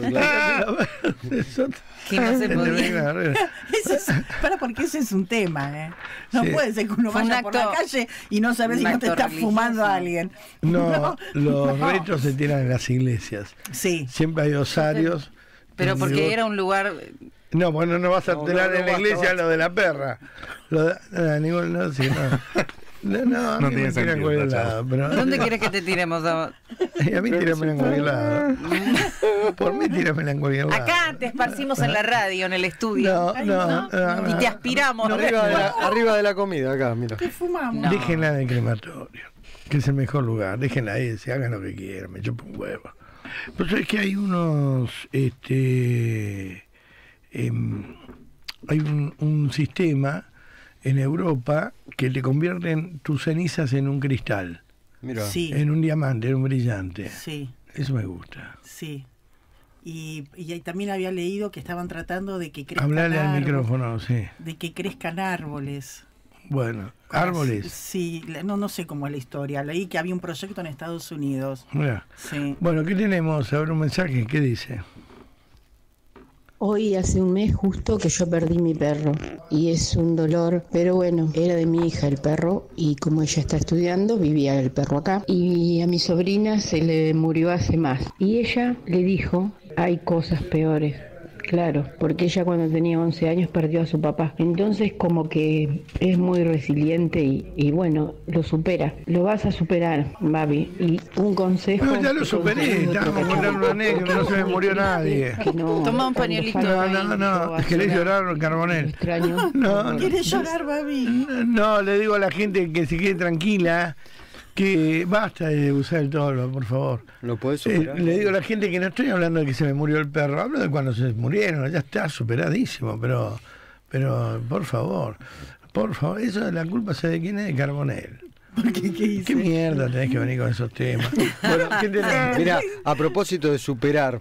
Eso- que no se te podía. venga a ver. Ese es, para, porque ese es un tema, ¿eh? No Sí. puede ser que uno Fue un vaya por la acto- calle y no sabes si un no te acto está fumando religioso. a alguien. No, los no. restos se tiran en las iglesias. Sí. Siempre hay osarios. Pero donde porque vos- era un lugar. No, bueno, no vas a No, tirar no, no, en la basta, iglesia basta. lo de la perra. Lo de, no, ningún, no, sí, no. No, no, a No mí tiene me tiran sentido, en cualquier Tacho. lado. Pero, ¿Dónde quieres que te tiremos? A- Y a mí tíramela en cualquier lado. Por mí tíramela en cualquier lado. Acá te esparcimos en la radio, en el estudio. No, Ay, no, no. no, no. Y te aspiramos. Arriba de, la, arriba de la comida, acá, mira. ¿Qué fumamos? No. Déjenla en el crematorio, que es el mejor lugar. Déjenla ahí, se hagan lo que quieran, me chupo un huevo. Pues es que hay unos, este, em, hay un, un sistema en Europa que te convierten tus cenizas en un cristal, Mira. Sí, en un diamante, en un brillante. sí, Eso me gusta. sí. Y, y ahí también había leído que estaban tratando de que crezcan Hablarle al árboles, micrófono, sí. de que crezcan árboles. Bueno, árboles. Sí, la- no, no sé cómo es la historia. Leí que había un proyecto en Estados Unidos. Mira. Sí. Bueno, ¿qué tenemos? A ver un mensaje, ¿qué dice? Hoy hace un mes justo que yo perdí mi perro y es un dolor, pero bueno, era de mi hija el perro y como ella está estudiando, vivía el perro acá y a mi sobrina se le murió hace más y ella le dijo, hay cosas peores. Claro, porque ella cuando tenía once años perdió a su papá. Entonces como que es muy resiliente y, y bueno, lo supera. Lo vas a superar, Babi. Y un consejo... No, ya lo que superé, conseguí otro estábamos cachorro. contando una anécdota, no se me murió nadie. Que no, Toma un cuando pañuelito. falta No, no, algo no, va a ¿querés sonar. llorar, Lo Carbonell? extraño. No, no. ¿Quieres llorar, Babi? No, le digo a la gente que se quede tranquila, que basta de usar el tolva, por favor. ¿Lo podés Eh, superar? le digo a la gente que no estoy hablando de que se me murió el perro, hablo de cuando se murieron, ya está superadísimo, pero, pero por favor, por favor, eso la culpa se de quién es, de Carbonell. ¿Por qué? ¿Qué hice? ¿Qué mierda tenés que venir con esos temas? Bueno, ¿qué tenés? Mira, a propósito de superar,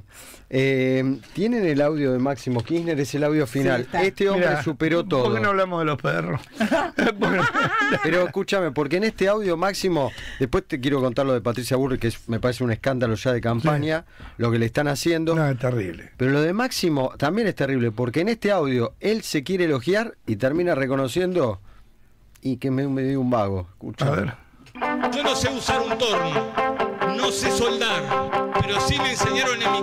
eh, ¿tienen el audio de Máximo Kirchner? Es el audio final. está. Este hombre Mirá, superó todo. ¿Por qué no hablamos de los perros? Bueno, Pero escúchame, porque en este audio, Máximo, después te quiero contar lo de Patricia Burri, que es- me parece un escándalo ya de campaña, lo que le están haciendo. no, es terrible. Pero lo de Máximo también es terrible, porque en este audio él se quiere elogiar y termina reconociendo y que me, me dio un vago. A Escuchame. ver. Yo no sé usar un torno, no sé soldar, pero sí me enseñaron en mi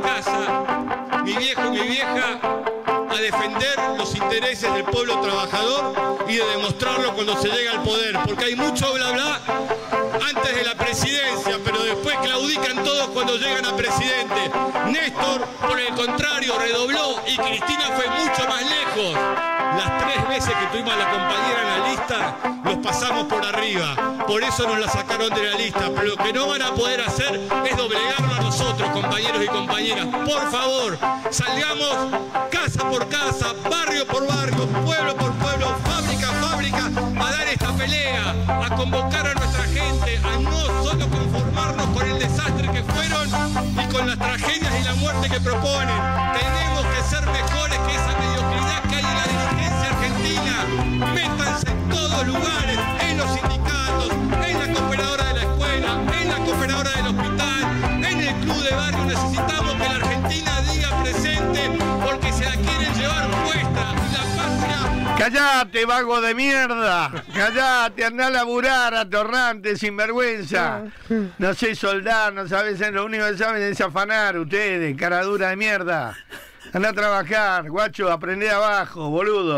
casa, mi viejo y mi vieja, a defender los intereses del pueblo trabajador y de demostrarlo cuando se llega al poder, porque hay mucho bla bla antes de la presidencia, pero después claudican todos cuando llegan a presidente. Néstor, por el contrario, redobló y Cristina fue mucho más lejos. Las tres veces que tuvimos a la compañera en la lista, los pasamos por arriba. Por eso nos la sacaron de la lista. Pero lo que no van a poder hacer es doblegarlo a nosotros, compañeros y compañeras. Por favor, salgamos casa por casa, barrio por barrio, pueblo por pueblo, fábrica a fábrica, a dar esta pelea, a convocar a nuestra gente, a no solo conformarnos con el desastre que fueron y con las tragedias y la muerte que proponen. Tenemos que ser mejores que esa mediocridad que hay en la dirigencia argentina. Métanse en todos lugares, en los sindicatos, en la cooperadora de la escuela, en la cooperadora del hospital, en el club de barrio. Necesitamos que la Argentina diga presente porque se la quieren llevar puesta. La patria... ¡Callate, vago de mierda! ¡Callate, andá a laburar, atorrante, sinvergüenza! No sé soldar, no sabes, lo único que saben es afanar ustedes, cara dura de mierda. Andá a trabajar, guacho, aprendé abajo, boludo.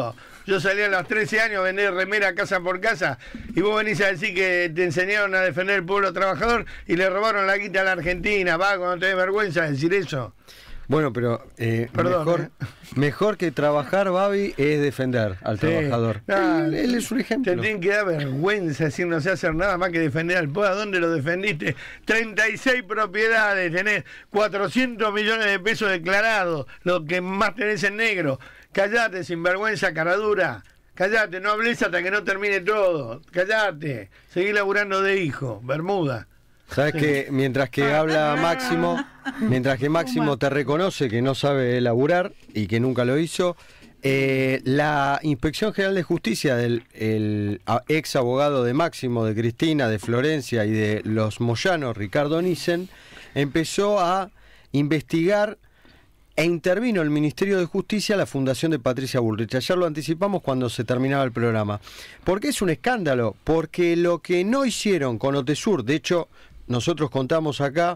Yo salí a los trece años a vender remera casa por casa y vos venís a decir que te enseñaron a defender el pueblo trabajador y le robaron la guita a la Argentina. Vago, no tenés vergüenza de decir eso. Bueno, pero eh, Perdón, mejor, eh. mejor que trabajar, Babi, es defender al Sí. trabajador. No, él, él es un ejemplo. Te tienen que dar vergüenza decir no sé hacer nada más que defender al pueblo. ¿A dónde lo defendiste? treinta y seis propiedades, tenés cuatrocientos millones de pesos declarados, lo que más tenés en negro. Callate, sinvergüenza, caradura. Callate, no hables hasta que no termine todo. Callate. Seguí laburando de hijo, Bermuda. Sabes que mientras que habla Máximo, mientras que Máximo te reconoce que no sabe laburar y que nunca lo hizo, eh, la Inspección General de Justicia del el ex abogado de Máximo, de Cristina, de Florencia y de los Moyanos, Ricardo Nissen, empezó a investigar e intervino el Ministerio de Justicia a la fundación de Patricia Bullrich. Ayer lo anticipamos cuando se terminaba el programa. ¿Por qué es un escándalo? Porque lo que no hicieron con Otesur, de hecho, nosotros contamos acá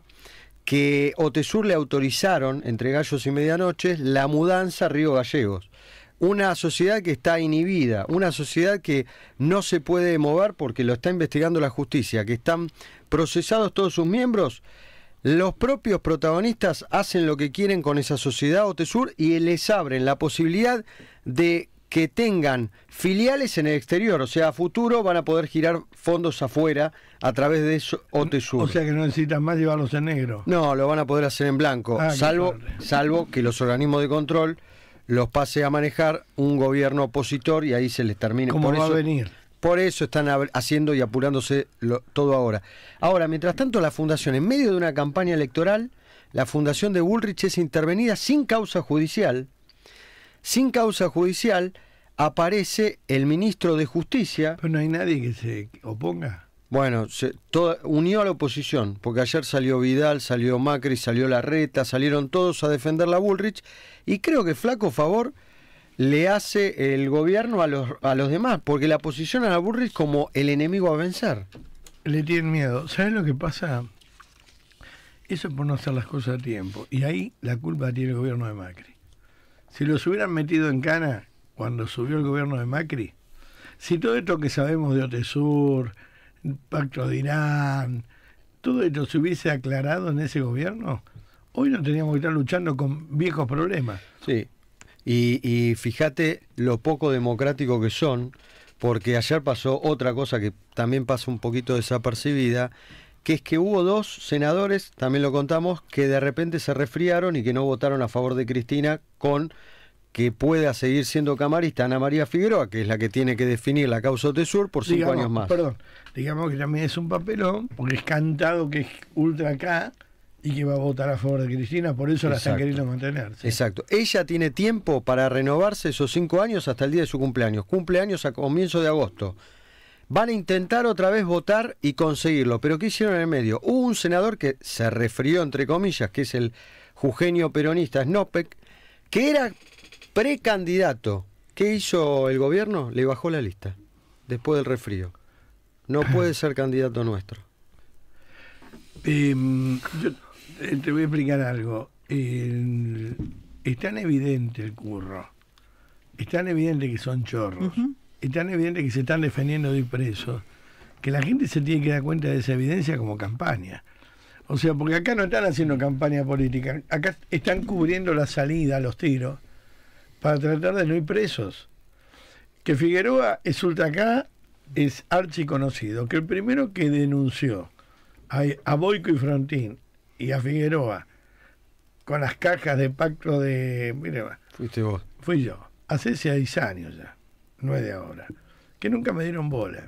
que Otesur le autorizaron, entre gallos y medianoches, la mudanza a Río Gallegos. Una sociedad que está inhibida, una sociedad que no se puede mover porque lo está investigando la justicia, que están procesados todos sus miembros. Los propios protagonistas hacen lo que quieren con esa sociedad Otesur y les abren la posibilidad de que tengan filiales en el exterior, o sea, a futuro van a poder girar fondos afuera a través de eso, Otesur. O sea que no necesitan más llevarlos en negro. No, lo van a poder hacer en blanco, Ah, qué salvo, padre. salvo que los organismos de control los pase a manejar un gobierno opositor y ahí se les termine. ¿Cómo Por va eso, a venir? Por eso están ab- haciendo y apurándose lo- todo ahora. Ahora, mientras tanto, la Fundación, en medio de una campaña electoral, la Fundación de Bullrich es intervenida sin causa judicial. Sin causa judicial aparece el ministro de Justicia. Pero no hay nadie que se oponga. Bueno, se, toda, unió a la oposición, porque ayer salió Vidal, salió Macri, salió Larreta, salieron todos a defender la Bullrich, y creo que flaco favor le hace el gobierno a los, a los demás, porque la posicionan a la Bullrich como el enemigo a vencer. Le tienen miedo. ¿Sabes lo que pasa? Eso es por no hacer las cosas a tiempo. Y ahí la culpa tiene el gobierno de Macri. Si los hubieran metido en cana cuando subió el gobierno de Macri, si todo esto que sabemos de Otesur, Pacto de Irán, todo esto se hubiese aclarado en ese gobierno, hoy no teníamos que estar luchando con viejos problemas. Sí, y, y fíjate lo poco democrático que son, porque ayer pasó otra cosa que también pasa un poquito desapercibida, que es que hubo dos senadores, también lo contamos, que de repente se resfriaron y que no votaron a favor de Cristina con que pueda seguir siendo camarista Ana María Figueroa, que es la que tiene que definir la causa Otesur por cinco Digamos, años más. Perdón, digamos que también es un papelón, porque es cantado que es ultra acá y que va a votar a favor de Cristina, por eso la están Exacto. queriendo mantener. ¿sí? Exacto. Ella tiene tiempo para renovarse esos cinco años hasta el día de su cumpleaños. Cumpleaños a comienzo de agosto. Van a intentar otra vez votar y conseguirlo. Pero ¿qué hicieron en el medio? Hubo un senador que se resfrió, entre comillas, que es el jujeño peronista Snopek, que era precandidato. ¿Qué hizo el gobierno? Le bajó la lista después del resfrío. No puede ser candidato nuestro. Eh, yo eh, te voy a explicar algo. Eh, es tan evidente el curro, es tan evidente que son chorros, Ujú. es tan evidente que se están defendiendo de ir presos, que la gente se tiene que dar cuenta de esa evidencia como campaña. O sea, porque acá no están haciendo campaña política, acá están cubriendo la salida a los tiros para tratar de no ir presos. Que Figueroa es ultra acá, es archiconocido, que el primero que denunció a, a Boico y Frontín y a Figueroa con las cajas de pacto de... Mire, Fuiste vos. fui yo, hace seis años ya, no es de ahora, que nunca me dieron bola.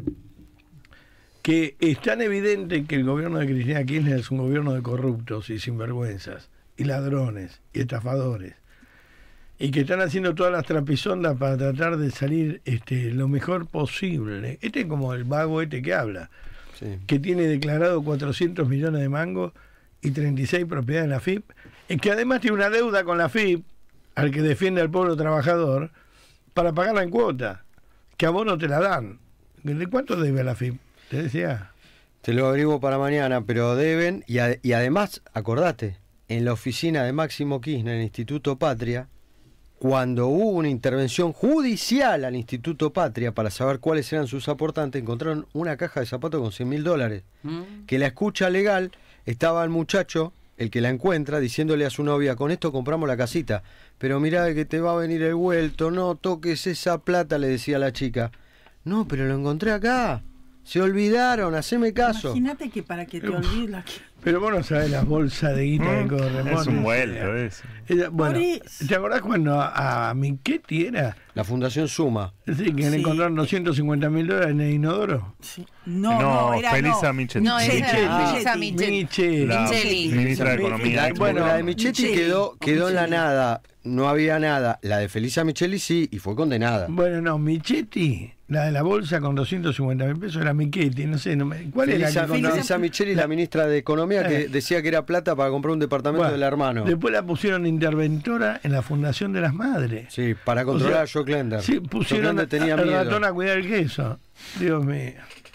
Que es tan evidente que el gobierno de Cristina Kirchner es un gobierno de corruptos y sinvergüenzas, y ladrones, y estafadores, y que están haciendo todas las trapisondas para tratar de salir este, lo mejor posible. Este es como el vago este que habla, Sí. que tiene declarado cuatrocientos millones de mangos y treinta y seis propiedades en la F I P, y que además tiene una deuda con la F I P, al que defiende al pueblo trabajador, para pagarla en cuota, que a vos no te la dan. ¿De cuánto debe la F I P? Te decía. Te lo averiguo para mañana, pero deben, y, a- y además, acordate, en la oficina de Máximo Kirchner, en el Instituto Patria, cuando hubo una intervención judicial al Instituto Patria para saber cuáles eran sus aportantes, encontraron una caja de zapatos con cien mil dólares. Mm. Que la escucha legal estaba el muchacho, el que la encuentra, diciéndole a su novia, con esto compramos la casita, pero mirá que te va a venir el vuelto, no toques esa plata, le decía la chica. No, pero lo encontré acá. Se olvidaron, haceme caso. Imagínate que para que te olvides la... Pero vos no sabés la bolsa de guita mm, que corre. Es un vuelto, es. Ella, bueno, ¿te acordás cuando a, a Michetti era? La Fundación Suma. Sí, que sí. Le encontraron doscientos cincuenta mil dólares en el inodoro. Sí. No, no, no, era Felisa no. Michetti. No, era Felisa Michetti. La ministra de Economía. Bueno, la de Michetti quedó, quedó en la nada. No había nada. La de Felisa Michetti sí, y fue condenada. Bueno, no, Michetti, la de la bolsa con doscientos cincuenta mil pesos era Michetti, no sé, no me, ¿cuál Felisa, era? Felisa, Felisa Michetti, la ministra de Economía, que eh. decía que era plata para comprar un departamento bueno, del hermano. Después la pusieron interventora en la Fundación de las Madres. Sí, para controlar o sea, a Joe Klender. Sí, pusieron a, tenía al ratón a cuidar el queso. Dios mío.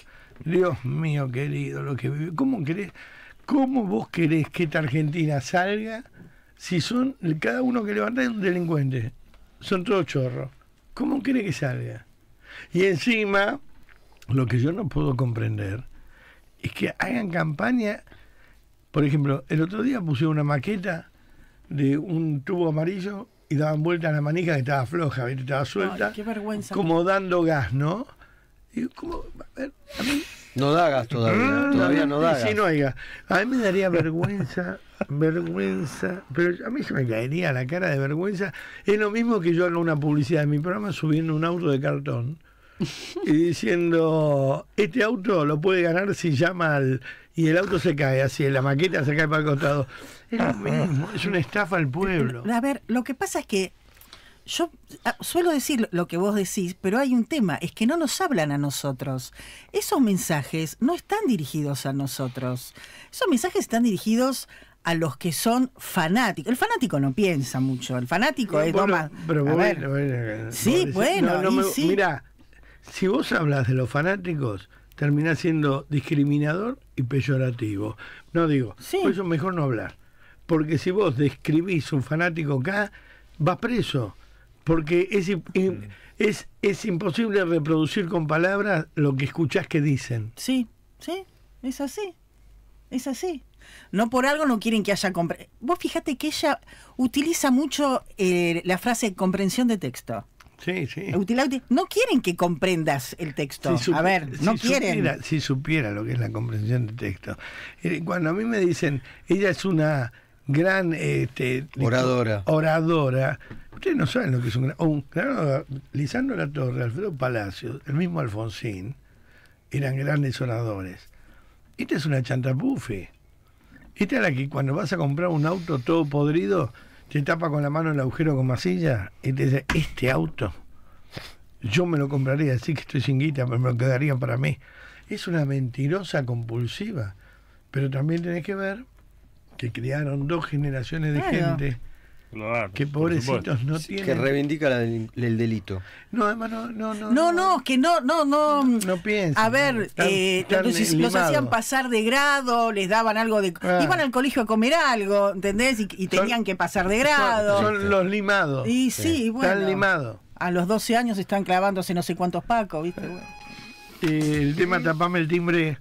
Dios mío, querido, lo que vive. ¿Cómo querés, cómo vos querés que esta Argentina salga si son, cada uno que levanta es un delincuente? Son todos chorros. ¿Cómo querés que salga? Y encima, lo que yo no puedo comprender es que hagan campaña. Por ejemplo, el otro día pusieron una maqueta de un tubo amarillo y daban vuelta a la manija que estaba floja, ¿viste? Estaba suelta. Ay, qué vergüenza. Como dando gas, ¿no? Y como, a ver, a mí... No da gas todavía, todavía no da gas. Sí, no hay gas. A mí me daría vergüenza, vergüenza, pero a mí se me caería la cara de vergüenza. Es lo mismo que yo haga una publicidad de mi programa subiendo un auto de cartón y diciendo, este auto lo puede ganar si llama al... Y el auto se cae así, la maqueta se cae para el costado. Es lo mismo, es una estafa al pueblo. A ver, lo que pasa es que yo suelo decir lo que vos decís, pero hay un tema, es que no nos hablan a nosotros. Esos mensajes no están dirigidos a nosotros. Esos mensajes están dirigidos a los que son fanáticos. El fanático no piensa mucho, el fanático no, es bueno, nomás... Pero vos, ver, bueno, sí, vos bueno, no, no me, sí. Mirá, si vos hablas de los fanáticos, terminás siendo discriminador y peyorativo. No digo, sí. Por eso mejor no hablar. Porque si vos describís un fanático acá, vas preso. Porque es, es, es imposible reproducir con palabras lo que escuchás que dicen. Sí, sí, es así. Es así. No por algo no quieren que haya... Compre- Vos fíjate que ella utiliza mucho eh, la frase comprensión de texto. Sí, sí. No quieren que comprendas el texto. Si supi- a ver, no si quieren. Supiera, si supiera lo que es la comprensión de texto. Eh, cuando a mí me dicen, ella es una gran... Este, oradora. Oradora. Ustedes no saben lo que es un gran... Un gran Lisandro Latorre, Alfredo Palacios, el mismo Alfonsín, eran grandes oradores. Esta es una chantapufe. Esta es la que cuando vas a comprar un auto todo podrido... te tapa con la mano el agujero con masilla y te dice, este auto yo me lo compraría, así que estoy sin guita, pero me lo quedaría para mí. Es una mentirosa compulsiva, pero también tenés que ver que criaron dos generaciones de claro. gente claro, que pobrecitos por no tienen... Que reivindica la del, el delito. No, además no... No, no, no, no, que no, no, no... No, no piensan. A ver, están, eh, están los, los hacían pasar de grado, les daban algo de... Ah. Iban al colegio a comer algo, ¿entendés? Y, y tenían son, que pasar de grado. Son, son los limados. Y sí, sí. bueno. Están limados. A los doce años están clavándose no sé cuántos pacos, ¿viste? Bueno. Eh, el tema tapame el timbre...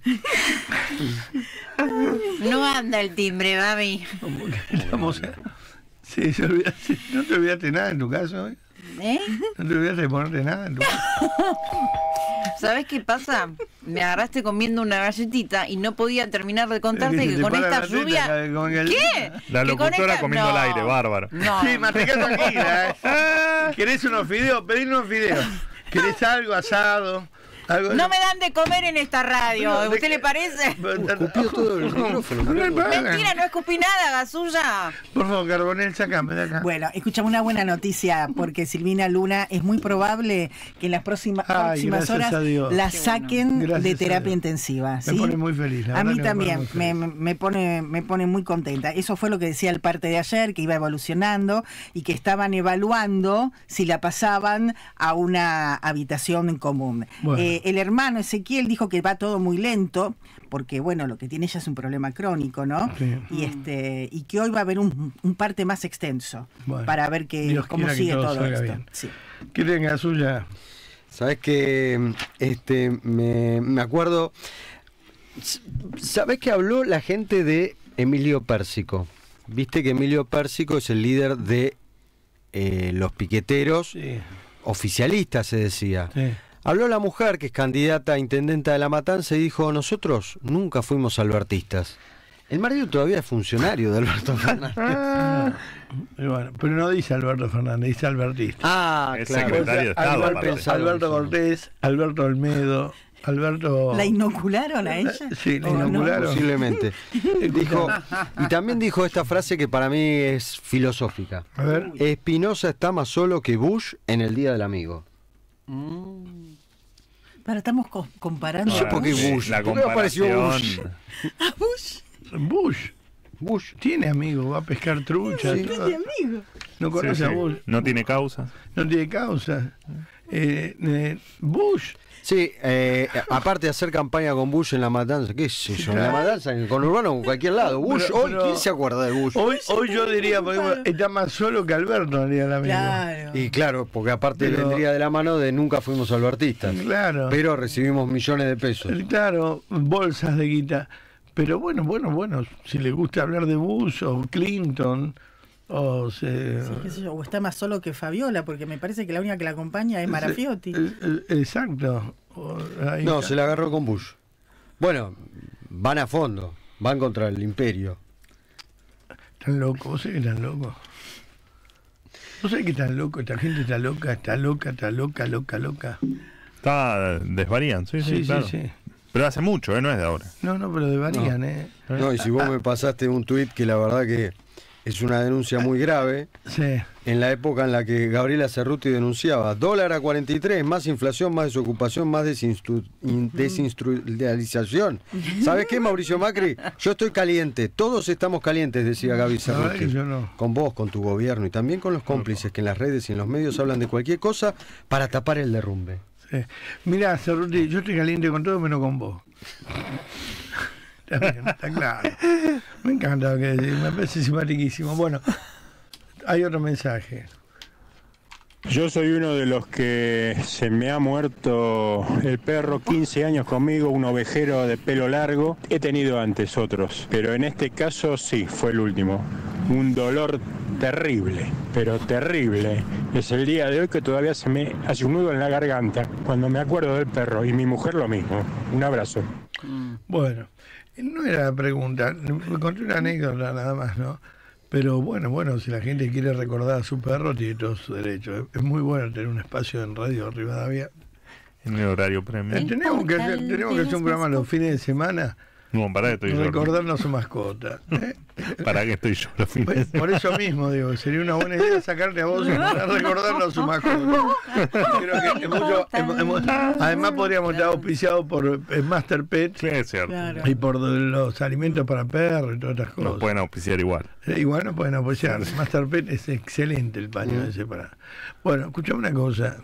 No anda el timbre, mami. Estamos... Sí, se olvida, sí, ¿no te olvidaste nada en tu caso? ¿eh? ¿Eh? ¿No te olvidaste de ponerte nada en tu caso? ¿Sabes qué pasa? Me agarraste comiendo una galletita y no podía terminar de contarte que, que con esta lluvia... El... ¿Qué? La locutora esta... comiendo no. al aire, bárbaro. No. Sí, masticá tranquila. ¿eh? ¿Querés unos fideos? Pedí unos fideos. ¿Querés algo asado? Algo no me dan de comer en esta radio, ¿a usted le parece? Escupió todo el micrófono. Mentira, no escupí nada, Gasulla. Por favor, Carbonell, sacame de acá. Bueno, escuchamos una buena noticia, porque Silvina Luna es muy probable que en las próximas, Ay, próximas horas la saquen bueno. de terapia intensiva. ¿sí? Me pone muy feliz. La a mí me también, me, me, me, pone, me pone muy contenta. Eso fue lo que decía el parte de ayer, que iba evolucionando y que estaban evaluando si la pasaban a una habitación en común. Bueno. Eh, Eh, el hermano Ezequiel dijo que va todo muy lento, porque bueno, lo que tiene ella es un problema crónico, ¿no? Sí. Y este y que hoy va a haber un, un parte más extenso Bueno, para ver que, Dios cómo quiera que sigue todo todo salga esto. bien. Sí. ¿Qué tenga suya? Sabes que este me, me acuerdo. ¿Sabés que habló la gente de Emilio Pérsico? Viste que Emilio Pérsico es el líder de eh, los piqueteros Sí. oficialistas, se decía. Sí. Habló la mujer que es candidata a intendenta de La Matanza y dijo: nosotros nunca fuimos albertistas. El marido todavía es funcionario de Alberto Fernández. Ah, y bueno, pero no dice Alberto Fernández, dice albertista. Ah, Es claro. secretario de Estado, Alberto, aparte. Alberto Cortés, Alberto Olmedo, Alberto... ¿La inocularon a ella? Sí, la ¿O no? inocularon. Posiblemente. Dijo, y también dijo esta frase que para mí es filosófica. A ver. Espinosa está más solo que Bush en el Día del Amigo. Pero estamos co- comparando No sé a por qué Bush. Bush. La ¿Por qué apareció comparación. Bush? ¿A Bush? Bush. Bush. Tiene amigos, va a pescar trucha. Sí. todo. ¿Tiene amigo? No conoce Sí, sí. a Bush. No tiene causa. No tiene causa. Eh, eh, Bush. Sí, eh, aparte de hacer campaña con Bush en La Matanza, qué sé yo, en La Matanza, en Conurbano o en cualquier lado. Bush, Pero- hoy, pero- ¿quién se acuerda de Bush? Hoy, hoy yo diría, por ejemplo, está más solo que Alberto, diría el amigo. Claro. Y claro, porque aparte Pero- vendría de la mano de nunca fuimos albertistas. Claro. Pero recibimos millones de pesos. Claro, bolsas de guita. Pero bueno, bueno, bueno, si le gusta hablar de Bush o Clinton, o se... Sí, qué sé yo, o está más solo que Fabiola, porque me parece que la única que la acompaña es Marafiotti. Eh, eh, Exacto. O- ahí No, está. se la agarró con Bush. Bueno, van a fondo, van contra el imperio. Están locos, vos sabés que están locos. Vos sabés que están locos, esta gente está loca, está loca, está loca, loca, loca. Está desvarían, sí, sí, Sí, sí, claro. sí. Pero hace mucho, ¿eh? No es de ahora. No, no, pero devarían, No. ¿eh? No, y si vos me pasaste un tuit que la verdad que es una denuncia muy grave, Sí. en la época en la que Gabriela Cerruti denunciaba dólar a cuarenta y tres, más inflación, más desocupación, más desinstru- in- desindustrialización. ¿Sabes qué, Mauricio Macri? Yo estoy caliente, todos estamos calientes, decía Gaby La verdad que Cerruti. yo no. Con vos, con tu gobierno y también con los cómplices que en las redes y en los medios hablan de cualquier cosa para tapar el derrumbe. Sí. Mirá, Cerruti, yo estoy caliente con todo menos con vos. Está bien, está claro. Me encanta lo que decís, me parece simpatiquísimo. Bueno, hay otro mensaje. Yo soy uno de los que se me ha muerto el perro, quince años conmigo, un ovejero de pelo largo. He tenido antes otros, pero en este caso sí, fue el último. Un dolor terrible, pero terrible. Es el día de hoy que todavía se me hace un nudo en la garganta cuando me acuerdo del perro y mi mujer lo mismo. Un abrazo. Bueno, no era la pregunta, me conté una anécdota nada más, ¿no? Pero bueno, bueno, si la gente quiere recordar a su perro, tiene todo su derecho. Es muy bueno tener un espacio en Radio Rivadavia. En el horario premio. Eh, tenemos, que hacer, tenemos que hacer un programa los fines de semana, No, pará que estoy yo. recordarnos a su mascota. ¿eh? Pará que estoy yo los fines de Por, por eso mismo, digo, sería una buena idea sacarte a vos y recordarnos a su mascota. Creo que es mucho, es- es- además podríamos estar auspiciados por eh, Master Pet Sí, es cierto. Claro. y por los alimentos para perros y todas estas cosas. Nos pueden auspiciar igual. Eh, Igual no pueden apoyar. Master Pet es excelente el paño ese para. Bueno, escuchame una cosa.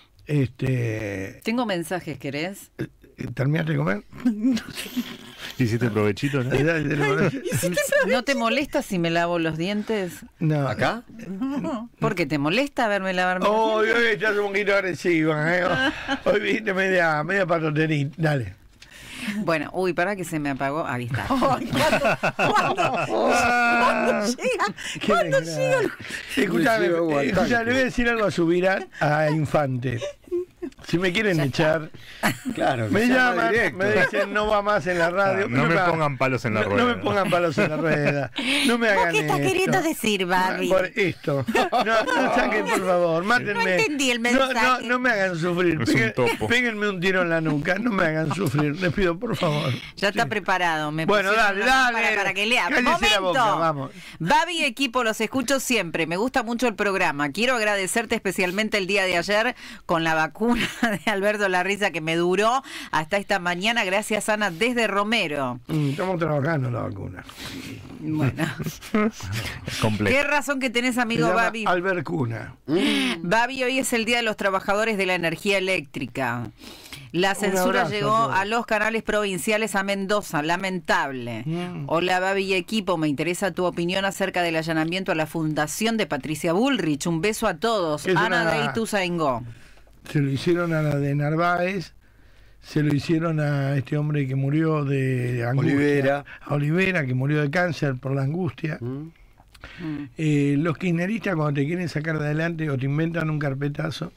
Este. Tengo mensajes, ¿querés? eh, ¿Terminaste de comer? ¿Hiciste provechito? ¿no? Eh, dale, dale, ¿No te molesta si me lavo los dientes? No. ¿Acá? ¿Por qué te molesta verme lavarme los Hoy, dientes? hoy estás un poquito agresiva. ¿eh? Hoy viste media, media patoterita. Dale. Bueno, uy, para que se me apagó. Ahí está. Ay, ¿cuándo, cuándo, cuándo llega? Qué ¿Cuándo desgracia. llega el- Escuchame, Recibe agua eh, al tanque. escuchá, le voy a decir algo a Subirán a Infante. Si me quieren echar, Claro, que me sea más llaman, directo. me dicen no va más en la radio. Ah, no me hagan- pongan palos en la no- rueda. No me pongan palos en la rueda. No me hagan ¿Qué estás esto. queriendo decir, Barbie? Por esto. No, no saquen, por favor, mátenme. No entendí el No, mensaje. no, no me hagan sufrir. Es un Peguen- topo. péguenme un tiro en la nuca. No me hagan sufrir. Les pido, por favor. Ya está Sí. preparado. Me Bueno, pusieron dale, una dale. lámpara Para que lea. Cállese la ¡Momento! boca, vamos. Babi, equipo, los escucho siempre. Me gusta mucho el programa. Quiero agradecerte especialmente el día de ayer con la vacuna de Alberto Larrisa que me duró hasta esta mañana. Gracias, Ana, desde Romero. Mm, Estamos trabajando en la vacuna. Bueno. Es complejo. Qué razón que tenés, Se amigo llama Babi. Albert Cuna. Babi, hoy es el Día de los Trabajadores de la Energía Eléctrica. La Un censura abrazo llegó a todos. a los canales provinciales a Mendoza, lamentable. Mm. Hola Babi y equipo, me interesa tu opinión acerca del allanamiento a la fundación de Patricia Bullrich. Un beso a todos. Es Ana una- de Ituzaingó. Se lo hicieron a la de Narváez, se lo hicieron a este hombre que murió de angustia, Olivera. a Olivera, que murió de cáncer por la angustia. ¿Mm? Eh, los kirchneristas, cuando te quieren sacar de adelante, o te inventan un carpetazo,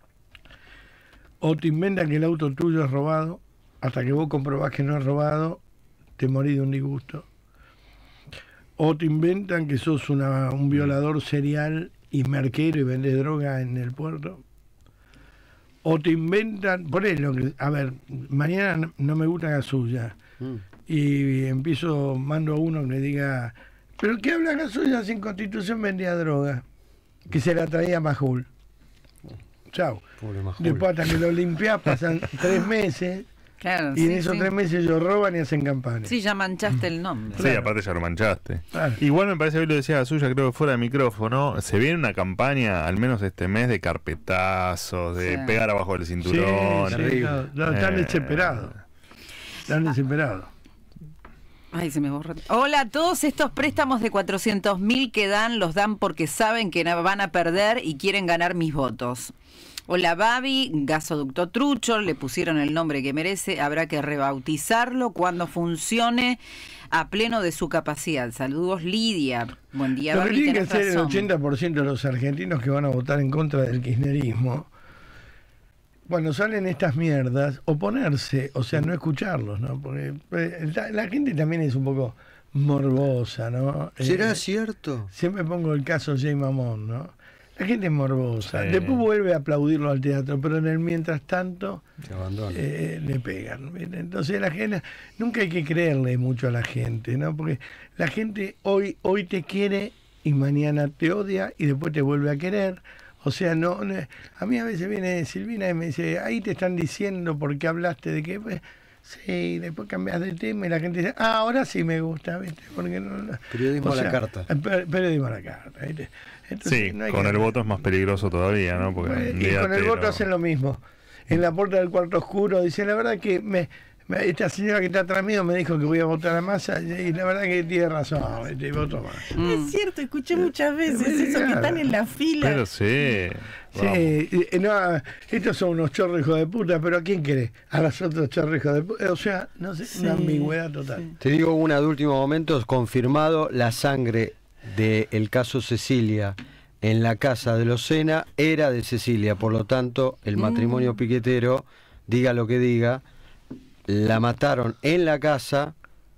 o te inventan que el auto tuyo es robado, hasta que vos comprobás que no es robado, te morís de un disgusto. O te inventan que sos una, un violador serial y merquero y vendés droga en el puerto. O te inventan, por eso, a ver, mañana no- no me gusta la suya. Mm. Y empiezo, mando a uno que me diga, ¿pero qué habla Gasulla sin Constitución vendía droga? Que se la traía Majul. Chao. Pobre Majul. Después hasta que lo limpiás pasan tres meses Claro, y sí, en esos sí. tres meses ellos roban y hacen campaña. Sí, ya manchaste el nombre. Sí, Claro. aparte ya lo manchaste. Claro. Igual me parece, hoy lo decía suya, creo que fuera de micrófono, se viene una campaña, al menos este mes, de carpetazos, de Sí. pegar abajo del Sí, cinturón. sí, no, no, están Eh, desesperados. Están desesperados. Ay, se me borra. Hola, todos estos préstamos de cuatrocientos mil que dan, los dan porque saben que na- van a perder y quieren ganar mis votos. Hola, Babi, gasoducto trucho, le pusieron el nombre que merece, habrá que rebautizarlo cuando funcione a pleno de su capacidad. Saludos, Lidia. Buen día, Lo que Babi, tiene que tenés hacer el razón. ochenta por ciento de los argentinos que van a votar en contra del kirchnerismo, cuando salen estas mierdas, oponerse, o sea, no escucharlos, ¿no? Porque eh, la, la gente también es un poco morbosa, ¿no? ¿Será Eh, cierto? Siempre pongo el caso Jay Mamón, ¿no? La gente es morbosa. Sí. Después vuelve a aplaudirlo al teatro, pero en el mientras tanto Se abandona. eh, le pegan. ¿viste? Entonces la gente, nunca hay que creerle mucho a la gente, ¿no? Porque la gente hoy, hoy te quiere y mañana te odia y después te vuelve a querer. O sea, no, no- a mí a veces viene Silvina y me dice, ahí te están diciendo por qué hablaste de qué. Pues, sí, después cambias de tema y la gente dice, ah, ahora sí me gusta, ¿viste? Porque no, no- Periodismo o a la sea, carta. eh, per- Periodismo a la carta, ¿viste? Entonces, Sí, no hay con que- el voto es más peligroso todavía, ¿no? Porque Bueno, un y día con el te voto lo- hacen lo mismo. En la puerta del cuarto oscuro dice, la verdad que me, me- esta señora que está atrás mío me dijo que voy a votar a Massa y la verdad que tiene razón, ¿viste? Y voto Massa. Mm. Es cierto, escuché muchas veces eso, que Claro. están en la fila. Pero sí. Sí, y- y no, estos son unos chorros hijos de puta, pero ¿a quién querés? A los otros chorros hijos de puta. O sea, no sé, una Sí, ambigüedad total. sí. Te digo una de último momento, confirmado, la sangre del caso Cecilia en la casa de Locena era de Cecilia, por lo tanto, el matrimonio piquetero, diga lo que diga, la mataron en la casa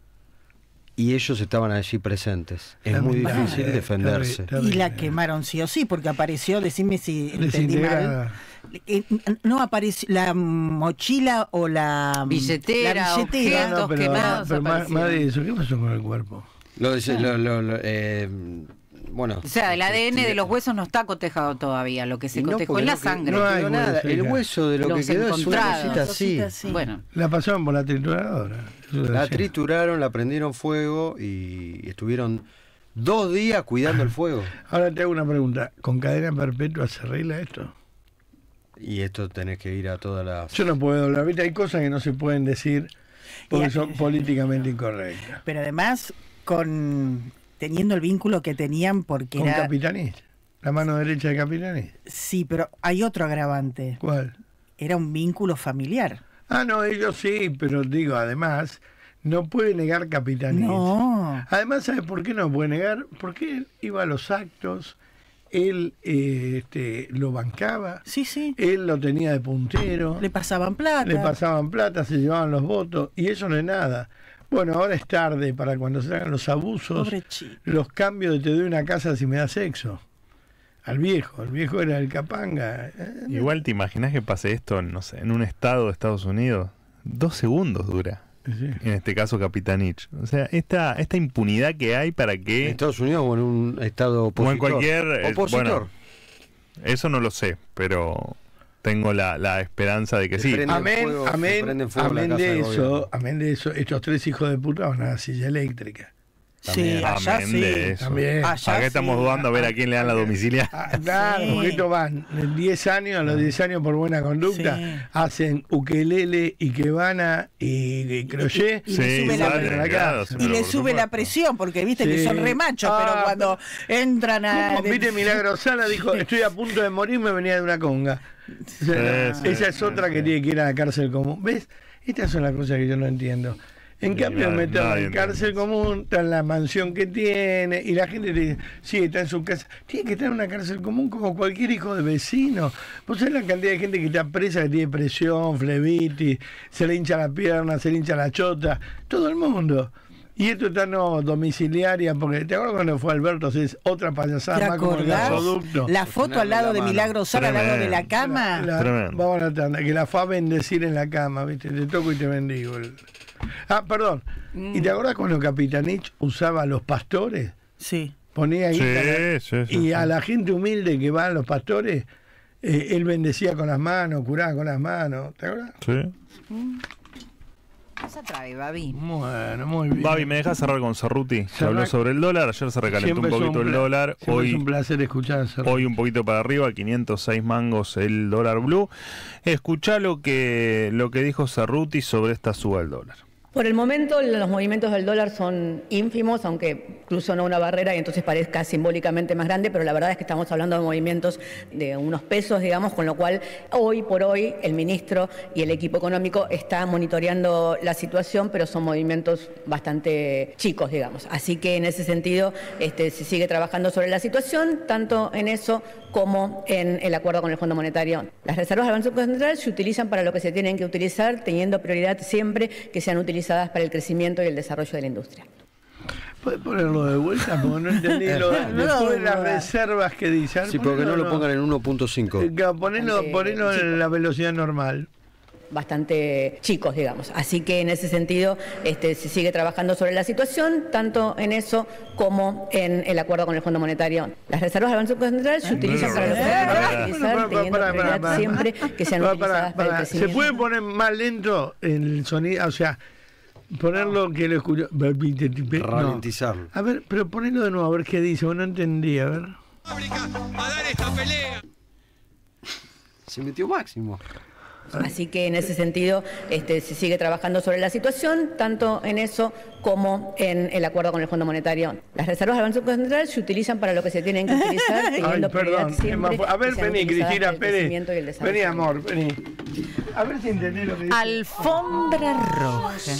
y ellos estaban allí presentes. Es muy Lamentable, difícil eh, defenderse. terri- Y la terrible. quemaron sí o sí, porque apareció, decime si entendí mal. Desintegrada. Eh, No apareció la mochila o la Billetera, la billetera. objetos. No, pero, quemados pero más, aparecieron. más de eso, ¿qué pasó con el cuerpo? Lo dice- lo- lo- lo- eh, bueno. O sea, el A D N de los huesos no está cotejado todavía, lo que se Y no, cotejó porque es la no que- sangre. No hay quedó nada. hueso, El hija. hueso de lo Los que quedó es una encontrados. cosita así. Cosita así. Bueno, La pasaron por la trituradora. Eso La decía. trituraron, la prendieron fuego y estuvieron dos días cuidando el fuego. Ahora te hago una pregunta. ¿Con cadena perpetua se arregla esto? Y esto tenés que ir a todas las... Yo no puedo hablar. ¿Viste? Hay cosas que no se pueden decir porque Y- son políticamente incorrectas. Pero además, con teniendo el vínculo que tenían, porque Con era. Capitanís. La mano derecha de Capitanís. Sí, pero hay otro agravante. ¿Cuál? Era un vínculo familiar. Ah, no, ellos sí, pero digo, además, no puede negar Capitanís. No. Además, ¿sabes por qué no puede negar? Porque él iba a los actos, él eh, este, lo bancaba, Sí, sí. él lo tenía de puntero, Le pasaban plata. le pasaban plata, se llevaban los votos, y eso no es nada. Bueno, ahora es tarde para cuando se hagan los abusos, Pobre chico. los cambios de te doy una casa si me das sexo. Al viejo, el viejo era el capanga. eh, Igual te imaginas que pase esto, no sé, en un estado de Estados Unidos. Dos segundos dura. sí. En este caso, Capitanich. O sea, esta, esta impunidad que hay para ¿En que... Estados Unidos o en un estado O opositor? en cualquier... eh, Opositor. bueno, eso no lo sé, pero tengo la, la esperanza de que Le sí. prenden Amén, fuego- se amén, prenden fuego la amén casa de del eso, gobierno. amén de eso, estos tres hijos de puta van a la silla eléctrica. Sí, allá Amén sí. de eso. También. Allá Acá estamos sí. dudando a ver a quién le dan la domicilia. Ah, claro, Sí. porque estos van diez años, a los diez años por buena conducta, Sí. hacen ukelele, ikebana y, y crochet. Y le sube la- salen a la claro, casa. sí, Y le por sube la supuesto. presión, porque viste que Sí. son re machos, Ah, pero cuando entran a. ¿Cómo? Viste, Milagro Sala dijo, estoy a punto de morir, me venía de una conga. O sea, Sí, sí, esa es sí, otra sí. que tiene que ir a la cárcel común. ¿Ves? Estas son las cosas que yo no entiendo. En Sí, cambio, nadie- meterlo nadie en cárcel común, está en la mansión que tiene, y la gente te dice, sí, está en su casa. Tiene que estar en una cárcel común como cualquier hijo de vecino. Vos sabés la cantidad de gente que está presa, que tiene presión, flebitis, se le hincha la pierna, se le hincha la chota, todo el mundo. Y esto está no domiciliaria, porque te acuerdas cuando fue Alberto, es otra payasada ¿Te más como el acordás? gasoducto. La foto al lado de Milagro Sala, al lado de la cama. La- Tremendo. vamos a la tanda, que la fa bendecir en la cama, ¿viste? Te toco y te bendigo. el- Ah, perdón. ¿Y te acuerdas cuando Capitanich usaba a los pastores? Sí. Ponía Sí, guita, sí, sí, y sí. a la gente humilde que va a los pastores, eh, él bendecía con las manos, curaba con las manos. ¿Te acuerdas? Sí. Cosa trae, Babi. Bueno, muy bien. Babi, ¿me dejas cerrar con Cerruti? Que habló Cerrar- sobre el dólar. Ayer se recalentó Siempre un es poquito el pla- dólar. siempre es Hoy, un placer escuchar a Cerruti. hoy un poquito para arriba, quinientos seis mangos el dólar blue. Escuchá lo que, lo que dijo Cerruti sobre esta suba del dólar. Por el momento los movimientos del dólar son ínfimos, aunque cruzan una barrera y entonces parezca simbólicamente más grande, pero la verdad es que estamos hablando de movimientos de unos pesos, digamos, con lo cual hoy por hoy el ministro y el equipo económico están monitoreando la situación, pero son movimientos bastante chicos, digamos. Así que en ese sentido este, se sigue trabajando sobre la situación, tanto en eso como en el acuerdo con el Fondo Monetario. Las reservas del Banco Central se utilizan para lo que se tienen que utilizar, teniendo prioridad siempre que sean utilizadas para el crecimiento y el desarrollo de la industria. ¿Puedes ponerlo de vuelta? Porque no entendí. Lo, después de las reservas que dice. A ver, Sí, porque no ponelo, lo pongan en uno punto cinco. Eh, claro, Ponelo, Bastante ponelo chico. en la velocidad normal. Bastante chicos, digamos. Así que en ese sentido este, se sigue trabajando sobre la situación, tanto en eso como en el acuerdo con el Fondo Monetario. Las reservas del Banco Central se utilizan para lo que se tienen que utilizar, Bueno, teniendo pará, pará, prioridad pará. siempre que sean Pará, utilizadas pará, para el pará. ¿Se crecimiento. puede poner más lento el sonido? O sea, ponerlo que lo escucho. No. Ralentizarlo. A ver, pero ponelo de nuevo, a ver qué dice. Bueno, no entendí, a ver. Fábrica a dar esta pelea. Se metió Máximo. Así que en ese sentido este, se sigue trabajando sobre la situación, tanto en eso como en el acuerdo con el Fondo Monetario. Las reservas del Banco Central se utilizan para lo que se tienen que utilizar, Ay, teniendo prioridad perdón. es más siempre fu- A ver, que sean vení, utilizadas Cristina para el Pérez. crecimiento y el desarrollo. Vení, amor, vení. A ver si entendés lo que dice. Alfombra roja.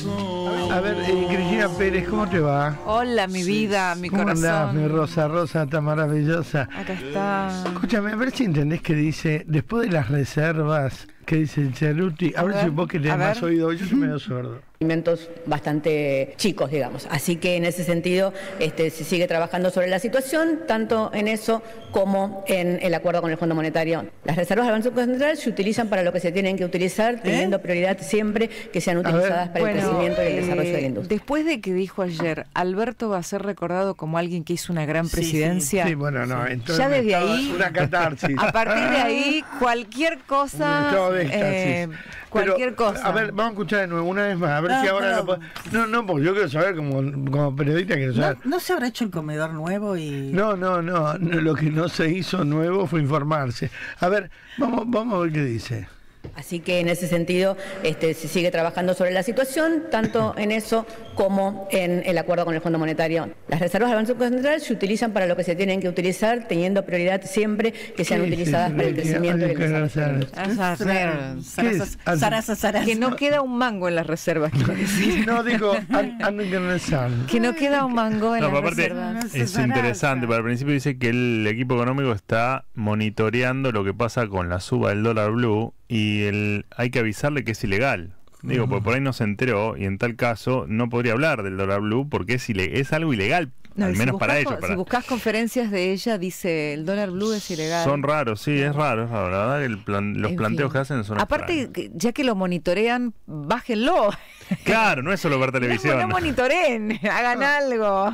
A ver, eh, Cristina Pérez, ¿cómo te va? Hola, mi vida, mi ¿Cómo andás, mi corazón. Rosa? Rosa está maravillosa. Acá está. Escúchame, a ver si entendés que dice, después de las reservas, que dice el Cerruti, a, A ver, ver, si vos que tenés a ver. más oído, yo soy medio sordo. Movimientos bastante chicos, digamos. Así que en ese sentido este, se sigue trabajando sobre la situación, tanto en eso como en el acuerdo con el Fondo Monetario. Las reservas del Banco Central se utilizan para lo que se tienen que utilizar, teniendo prioridad siempre que sean ver, utilizadas para el Bueno, crecimiento y el desarrollo de la eh, industria. después de que dijo ayer, Alberto va a ser recordado como alguien que hizo una gran Sí, presidencia. Sí, bueno, no, entonces Ya me desde estaba- ahí, una catarsis. a partir de ahí, cualquier cosa, Estaba de éxtasis. eh, Pero, cualquier cosa. A ver, vamos a escuchar de nuevo, una vez más, a ver No, si ahora pero- lo puedo- No, no, porque yo quiero saber, como, como periodista quiero ¿No, saber. no se habrá hecho el comedor nuevo y...? No, no, no, no, lo que no se hizo nuevo fue informarse. A ver, vamos, vamos a ver qué dice. Así que en ese sentido este, se sigue trabajando sobre la situación, tanto en eso como en el acuerdo con el Fondo Monetario. Las reservas del Banco Central se utilizan para lo que se tienen que utilizar, teniendo prioridad siempre que sean ¿Qué es utilizadas eso? para el ¿Qué- crecimiento y el qué- desarrollo de la industria. Ah, Sarasa, ¿Qué es? Sarasa, sarasa. que no queda un mango en las reservas, quiero decir. No, digo, Anderson. Que no queda un mango en No, las pero aparte reservas. es interesante, para el principio dice que el equipo económico está monitoreando lo que pasa con la suba del dólar blue y el, hay que avisarle que es ilegal. Digo, porque por ahí no se enteró y en tal caso no podría hablar del dólar blue porque es, ile- es algo ilegal, No, al y si menos buscas para co- ellos. Para, Si buscas conferencias de ella, dice el dólar blue es ilegal. son raros, sí, es raro, es raro. La verdad que el plan- los En planteos fin. que hacen son Aparte, extraños. que- ya que lo monitorean, bájenlo. Claro, no es solo ver televisión. No, no monitoreen, hagan algo.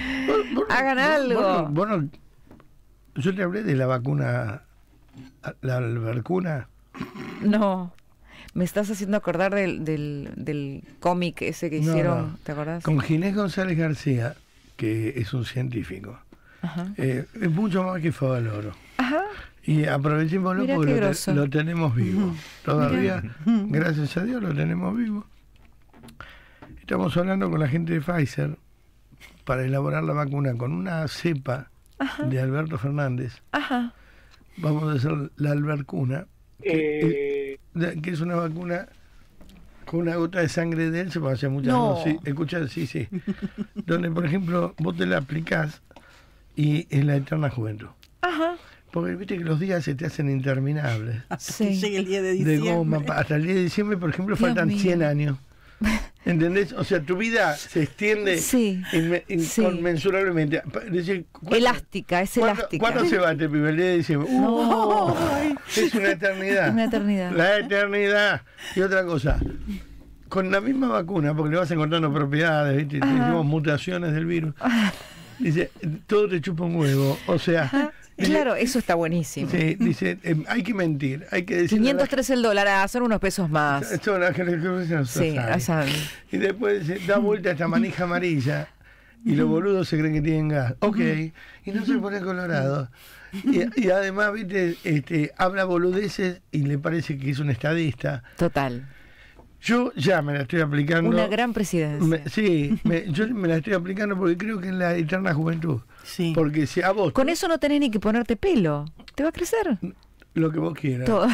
Hagan algo. Bueno, bueno, yo te hablé de la vacuna, la albercuna. No. Me estás haciendo acordar del, del, del cómic ese que No, hicieron, no. ¿te acordás? Con Ginés González García que es un científico. Ajá. Eh, es mucho más que Favaloro. Ajá. Y aprovechémoslo Mirá porque qué lo, te- grosso. lo tenemos vivo. Todavía, Mirá. gracias a Dios, lo tenemos vivo. Estamos hablando con la gente de Pfizer para elaborar la vacuna con una cepa Ajá. de Alberto Fernández. Ajá. Vamos a hacer la Albercuna, que, es, que es una vacuna con una gota de sangre de él, se puede hacer muchas No. dosis. Escucha, sí, sí. Donde, por ejemplo, vos te la aplicás y es la eterna juventud. Ajá. Porque viste que los días se te hacen interminables. Hasta Sí. que llegue el día de De diciembre. goma, pa- hasta el día de diciembre, por ejemplo, Dios faltan mío. cien años. ¿Entendés? O sea, tu vida se extiende Sí, inme- in- sí. conmensurablemente. Pa- decir, ¿cuándo- Elástica, es ¿cuándo, elástica. ¿Cuándo se va este pibe? El día de diciembre. No. Uh, es una eternidad. Una eternidad. La eternidad. Y otra cosa, con la misma vacuna, porque le vas encontrando propiedades, ¿viste? Ajá. Decimos mutaciones del virus. Dice, todo te chupa un huevo. O sea, dice- Claro, eso está buenísimo. sí, dice, eh, hay que mentir, hay que decir. quinientos tres el dólar, ah, son unos pesos más. Esto la gente que no Sí, sabe. o sea, Y después se da vuelta esta manija amarilla y los boludos se creen que tienen gas. Ok, y no se pone colorado. Y, y además, viste, este, habla boludeces y le parece que es un estadista. total. Yo ya me la estoy aplicando. Una gran presidencia. Me- sí, me- yo me la estoy aplicando porque creo que es la eterna juventud. Sí. Porque si a vos, Con eso no tenés ni que ponerte pelo. ¿Te va a crecer? lo que vos quieras. Todo.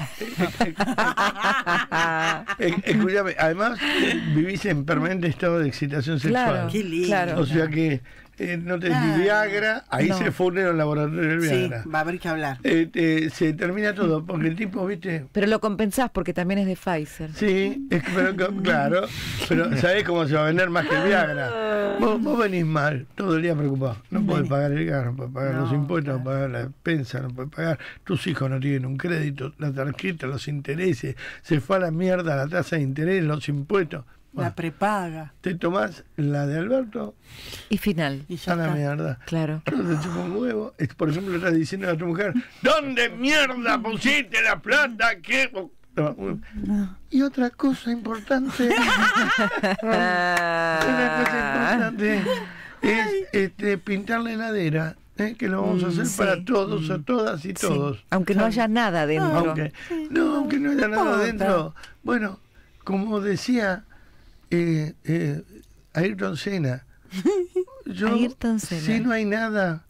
Eh, escúchame, además eh, vivís en permanente estado de excitación sexual. Claro, Qué lindo. claro. O sea que eh, no te Ah, di Viagra, ahí no. se funde en el laboratorio del Sí, Viagra. va a haber que hablar. Eh, eh, se termina todo, porque el tipo, viste, Pero lo compensás porque también es de Pfizer. sí, es que- pero, que- claro, pero ¿sabés cómo se va a vender más que el Viagra? Vos, vos venís mal, todo el día preocupado. No podés pagar el gas, no podés pagar los No, impuestos, no podés pagar la despensa, no podés pagar. Tus hijos no tienen un crédito, la tarjeta, los intereses, se fue a la mierda la tasa de interés, los impuestos. Bueno, La prepaga. te tomás la de Alberto Y final. Y ya a la está. mierda. Claro. No te chupa un huevo. Es, por ejemplo, estás diciendo a tu mujer, ¿dónde mierda pusiste la plata? ¿Qué? No, un- Y otra cosa importante, una cosa importante es este, pintar la heladera, ¿eh? Que lo vamos a hacer sí. para todos, a todas y Sí. todos. Aunque no haya nada dentro. Aunque, no, aunque no haya nada importa. adentro. Bueno, como decía eh, eh, Ayrton Senna, yo, Ayrton Senna. si no hay nada,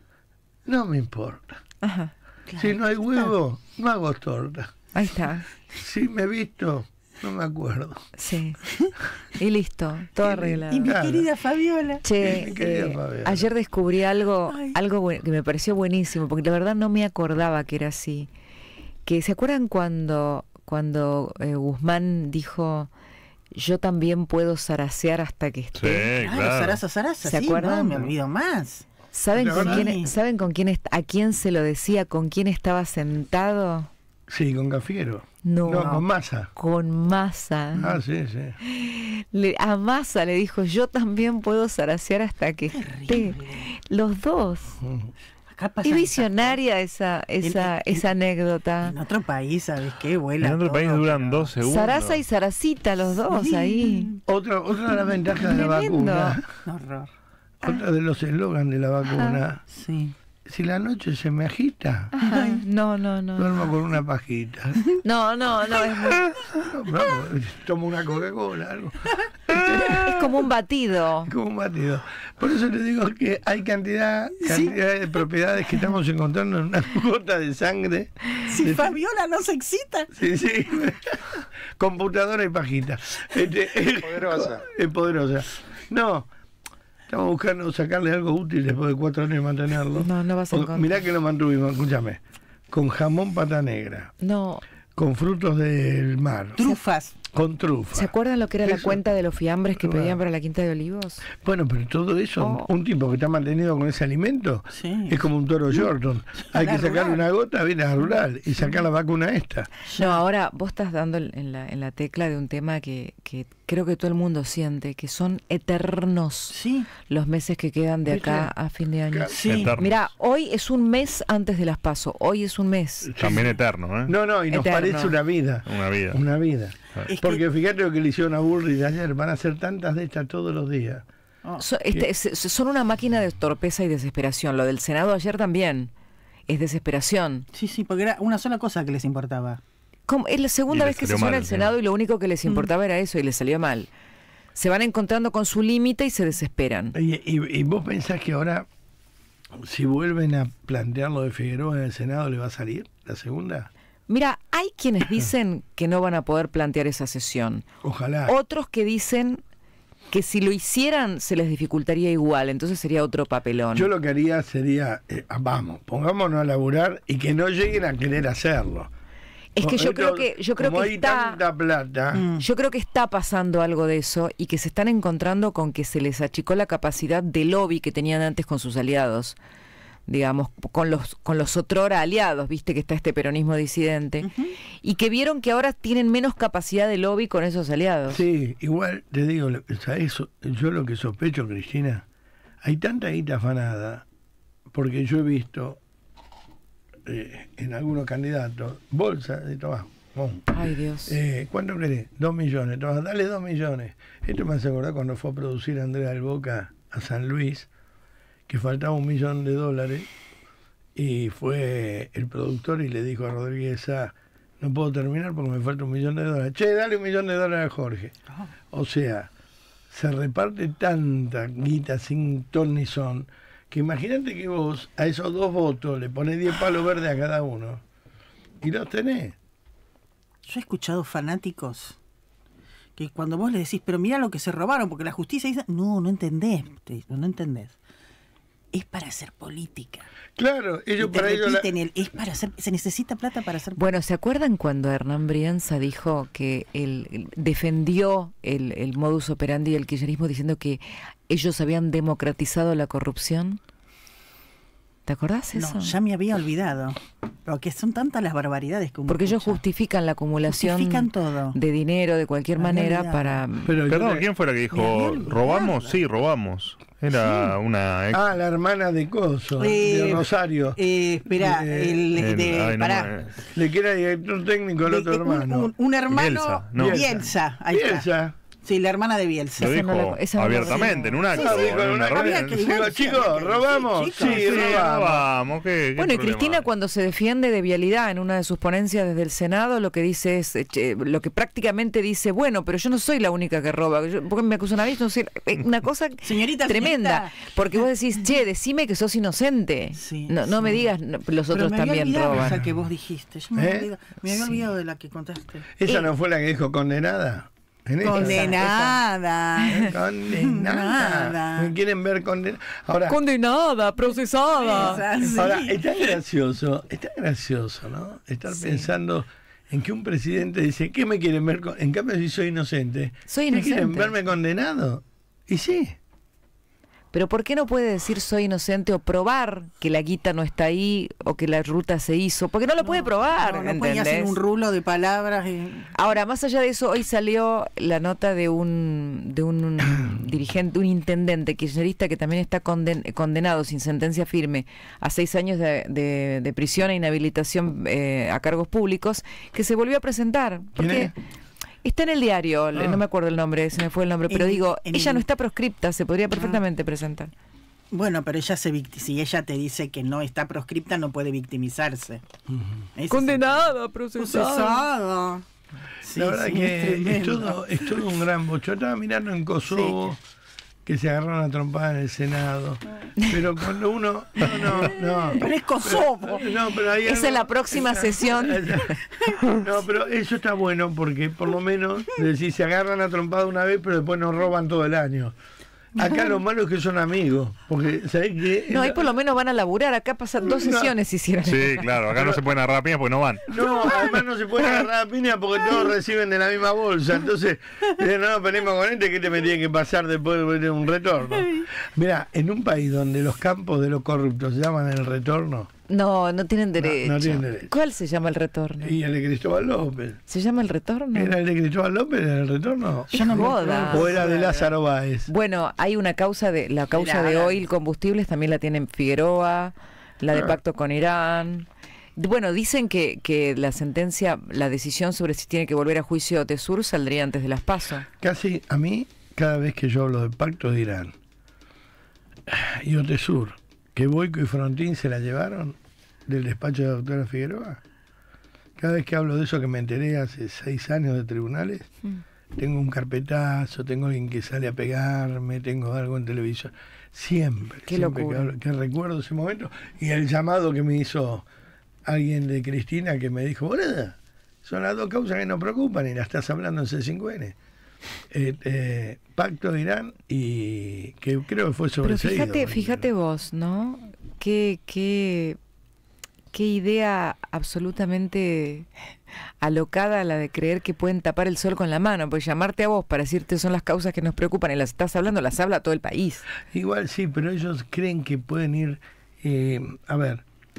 no me importa. Ajá. Si no hay huevo, no hago torta. Ahí está. Si me he visto, no me acuerdo. Sí. Y listo. Todo arreglado. Y mi Claro. querida Fabiola. Che, Mi querida eh, Fabiola. ayer descubrí algo, Ay. algo buen- que me pareció buenísimo, porque la verdad no me acordaba que era así. Que ¿se acuerdan cuando, cuando eh, Guzmán dijo yo también puedo zarasear hasta que Sí, esté? Claro, claro. Sarasa, Sarasa. ¿Se sí, acuerdan? No, me olvido más. ¿Saben ¿La con verdad? quién, ¿saben con quién est- a quién se lo decía, con quién estaba sentado? Sí, con Cafiero. No, No, con Massa. con Massa. Ah, sí, sí. Le- a Massa le dijo, yo también puedo zarasear hasta que esté. Los dos. Acá Es pasa visionaria esa, esa, En- esa anécdota. En otro país, ¿sabes qué? Vuela En otro todo, país duran pero- dos segundos. Sarasa y Saracita, los dos Sí. ahí. Otra, otra de las ventajas de la Tremendo. vacuna, Horror. otra de los eslogans de la vacuna, Sí. si la noche se me agita, Ajá. No, no, no. duermo con una pajita. No, no, no. Es, muy- No, bravo, tomo una Coca-Cola, algo. es como un batido. Como un batido. Por eso le digo que hay cantidad, cantidad de propiedades que estamos encontrando en una gota de sangre. Si De- Fabiola no se excita. Sí, sí. Computadora y pajita. Este, Poderosa. Es poderosa. No. Estamos buscando sacarle algo útil después de cuatro años de mantenerlo. No, no vas a Porque encontrar. mirá que lo mantuvimos, escúchame. Con jamón pata negra, No. con frutos del mar, Trufas. con trufa. ¿Se acuerdan lo que era la Eso- cuenta de los fiambres que Claro. pedían para la Quinta de Olivos? Bueno, pero todo eso, Oh. un tipo que está mantenido con ese alimento, Sí. es como un toro Jordan. Hay La que sacarle rural. una gota, viene a rural, y sacar la vacuna esta. No, ahora vos estás dando en la, en la tecla de un tema que, que creo que todo el mundo siente, que son eternos Sí. los meses que quedan de acá ¿Viste? a fin de año. Sí. Eternos. Mira, hoy es un mes antes de las PASO, hoy es un mes. También eterno, ¿eh? No, no, y nos Eterno. parece una vida. Una vida. Una vida. Es Porque que- fíjate lo que le hicieron a Bullrich ayer, van a hacer tantas de estas todos los días. Oh, So- este, es- son una máquina de torpeza y desesperación. Lo del Senado ayer también es desesperación. Sí, sí, porque era una sola cosa que les importaba. Como- es la segunda Y vez les que salió sesiona mal, el Senado y lo único que les importaba era eso y les salió mal. Se van encontrando con su límite y se desesperan. Y, y- y vos pensás que ahora, si vuelven a plantear lo de Figueroa en el Senado, ¿le va a salir la segunda? Mira, hay quienes dicen que no van a poder plantear esa sesión. Ojalá. Otros que dicen que si lo hicieran se les dificultaría igual, entonces sería otro papelón. Yo lo que haría sería, eh, vamos, pongámonos a laburar y que no lleguen a querer hacerlo. Es que yo Esto, creo que yo creo como que hay está tanta plata, Mm. yo creo que está pasando algo de eso y que se están encontrando con que se les achicó la capacidad de lobby que tenían antes con sus aliados, digamos, con los con los otrora aliados, viste que está este peronismo disidente, y que vieron que ahora tienen menos capacidad de lobby con esos aliados. sí, igual te digo, lo- ¿sabés? Yo lo que sospecho, Cristina, hay tanta guita afanada, porque yo he visto eh, en algunos candidatos bolsas de trabajo. Bom. Ay, Dios. Eh, ¿Cuánto querés? Dos millones. Toma, dale dos millones. Esto me hace acordar cuando fue a producir Andrea del Boca a San Luis, que faltaba un millón de dólares, y fue el productor y le dijo a Rodríguez Sá, no puedo terminar porque me falta un millón de dólares. Che, dale un millón de dólares a Jorge. O sea, se reparte tanta guita sin ton ni son, que imagínate que vos a esos dos votos le pones diez palos verdes a cada uno y los tenés. Yo he escuchado fanáticos que cuando vos le decís, pero mira lo que se robaron, porque la justicia dice, no, no entendés, te dice, no entendés. Es para hacer política. Claro, ellos Y te para ellos la- repiten el, es para hacer, se necesita plata para hacer Bueno, ¿se acuerdan cuando Hernán Brienza dijo que él, él defendió el, el modus operandi del kirchnerismo diciendo que ellos habían democratizado la corrupción? ¿Te acordás eso? No, ya me había olvidado. Pero que son tantas las barbaridades que uno Porque ellos escucha. justifican la acumulación Justifican todo. de dinero de cualquier Me había manera olvidado. para... Pero yo Perdón, te- ¿quién fue la que Me había dijo olvidado. robamos? Sí, robamos. Era una ex. Ah, la hermana de Coso, Eh, de Rosario. Eh, espera, Eh, el, el- de, ay, no pará. me- Le que era director técnico el De- otro de- un- hermano. Un, un hermano Bielsa, no. Bielsa, ahí está. Bielsa. Sí, la hermana de Bielsa. Lo Esa no dijo la- esa no la abiertamente, en un acto. Ah, dijo en en una una Había red. que- Digo, igual sí, chicos, había que ¿robamos? decir, Sí, chicos. Sí, robamos. robamos. ¿qué- qué Bueno, y problema Cristina hay? cuando se defiende de vialidad en una de sus ponencias desde el Senado, lo que dice es, eh, che, lo que prácticamente dice, bueno, pero yo no soy la única que roba, yo- ¿por qué me acusan a mí? No sé, eh, una cosa Señorita, tremenda, señorita. porque vos decís, che, decime que sos inocente, Sí, no, no sí. me digas, no, los Pero otros me había también olvidado roban. esa que vos dijiste. Yo me, había ¿Eh? olvidado, me había Sí. olvidado de la que contaste. ¿Esa Eh, no fue la que dijo condenada? ¿En esa? Condenada. Condenada. Nada. ¿Me quieren ver condenada? Ahora, Condenada, procesada. Esa, sí. ahora, está gracioso, está gracioso, ¿no? Estar Sí. pensando en que un presidente dice, ¿qué me quieren ver? con-?" En cambio, si soy inocente, Soy ¿me quieren inocente. verme condenado? Y sí. Pero ¿por qué no puede decir soy inocente o probar que la guita no está ahí o que la ruta se hizo? Porque no lo puede probar, No, no puede hacer ¿entendés? un rulo de palabras. y- Ahora, más allá de eso, hoy salió la nota de un de un, un dirigente, un intendente kirchnerista que también está conden- condenado sin sentencia firme a seis años de, de- de prisión e inhabilitación eh, a cargos públicos, que se volvió a presentar. ¿Quién Porque es? está en el diario, le- Ah. no me acuerdo el nombre, se me fue el nombre, pero En- digo, en ella el- no está proscripta, se podría perfectamente presentar. Bueno, pero ella se victi- si ella te dice que no está proscripta, no puede victimizarse. Ese es Condenada, el- procesada. procesada. Sí, La verdad sí, que es, tremendo. todo, es todo un gran bocho. Yo estaba mirando en Kosovo que se agarraron a trompada en el Senado. Pero cuando uno. No, no, no. Pero es Kosovo. No, pero hay Esa algo- es la próxima esa- sesión. esa- No, pero eso está bueno porque por lo menos decir, se agarran a trompada una vez, pero después nos roban todo el año. Acá lo malo es que son amigos. Porque, ¿sabés qué? No, ahí por lo menos van a laburar, acá pasan dos No. sesiones hicieron. Sí, claro, acá no se pueden agarrar piñas porque no van. No, además no se pueden agarrar a piña porque todos reciben de la misma bolsa. Entonces, dicen, no, venimos con este que te me tiene que pasar después de un retorno. Mira, en un país donde los campos de los corruptos se llaman el retorno, No, no tienen derecho. no tienen derecho. ¿Cuál se llama el retorno? y el de Cristóbal López. ¿Se llama el retorno? ¿Era el de Cristóbal López el retorno? Yo no me jodas. ¿O era de Lázaro Báez? Bueno, hay una causa de la causa Mira, de ahora- oil combustibles también la tienen Figueroa, la de Ah. pacto con Irán. Bueno, dicen que, que la sentencia, la decisión sobre si tiene que volver a juicio Tesur saldría antes de las PASO. Casi a mí, cada vez que yo hablo de pacto de Irán y Otesur, que Boico y Frontín se la llevaron del despacho de la doctora Figueroa. Cada vez que hablo de eso, que me enteré hace seis años de tribunales, mm. tengo un carpetazo, tengo alguien que sale a pegarme, tengo algo en televisión. Siempre, Qué siempre locura. que, hablo, que recuerdo ese momento. Y el llamado que me hizo alguien de Cristina que me dijo, boluda, son las dos causas que nos preocupan y la estás hablando en C cinco N. Eh, eh, Pacto de Irán y que creo que fue sobreseído. Pero fíjate, fíjate vos, ¿no? Qué, qué, qué idea absolutamente alocada la de creer que pueden tapar el sol con la mano, pues llamarte a vos para decirte son las causas que nos preocupan y las estás hablando, las habla todo el país. Igual sí, pero ellos creen que pueden ir, eh, a ver,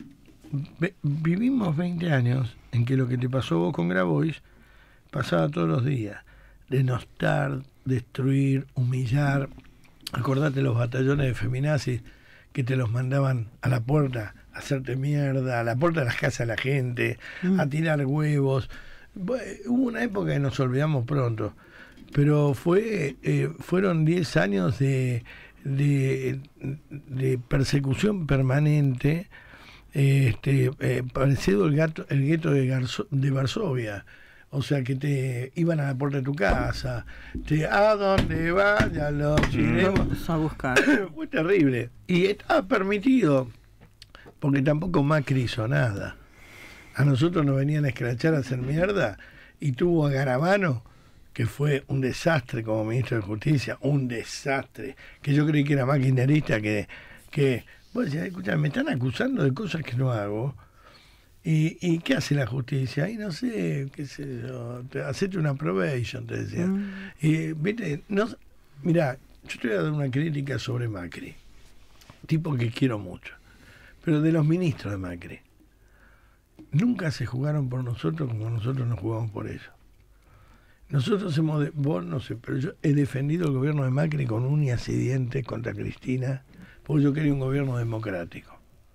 vivimos veinte años en que lo que te pasó vos con Grabois pasaba todos los días. Denostar, destruir, humillar. Acordate los batallones de feminazis que te los mandaban a la puerta a hacerte mierda, a la puerta de las casas de la gente, mm. a tirar huevos. Bueno, hubo una época que nos olvidamos pronto, pero fue eh, fueron diez años de, de, de persecución permanente. Este, eh, parecido el, gato, el gueto de, Garzo, de Varsovia, o sea que te iban a la puerta de tu casa, te a donde vayan los chilenos a buscar. Fue terrible y estaba permitido porque tampoco Macri hizo nada. A nosotros nos venían a escrachar, a hacer mierda, y tuvo a Garabano, que fue un desastre como ministro de Justicia, un desastre, que yo creí que era más kirchnerista que que vos decís, escucha, me están acusando de cosas que no hago. ¿Y, y qué hace la justicia? Y no sé, qué sé yo, te, hacete una probation, te decía. Mm. Y, viste, no, mirá, yo te voy a dar una crítica sobre Macri, tipo que quiero mucho, pero de los ministros de Macri. Nunca se jugaron por nosotros como nosotros nos jugamos por ellos. Nosotros hemos, de, vos no sé, pero yo he defendido el gobierno de Macri con uñas y dientes contra Cristina, porque yo quería un gobierno democrático.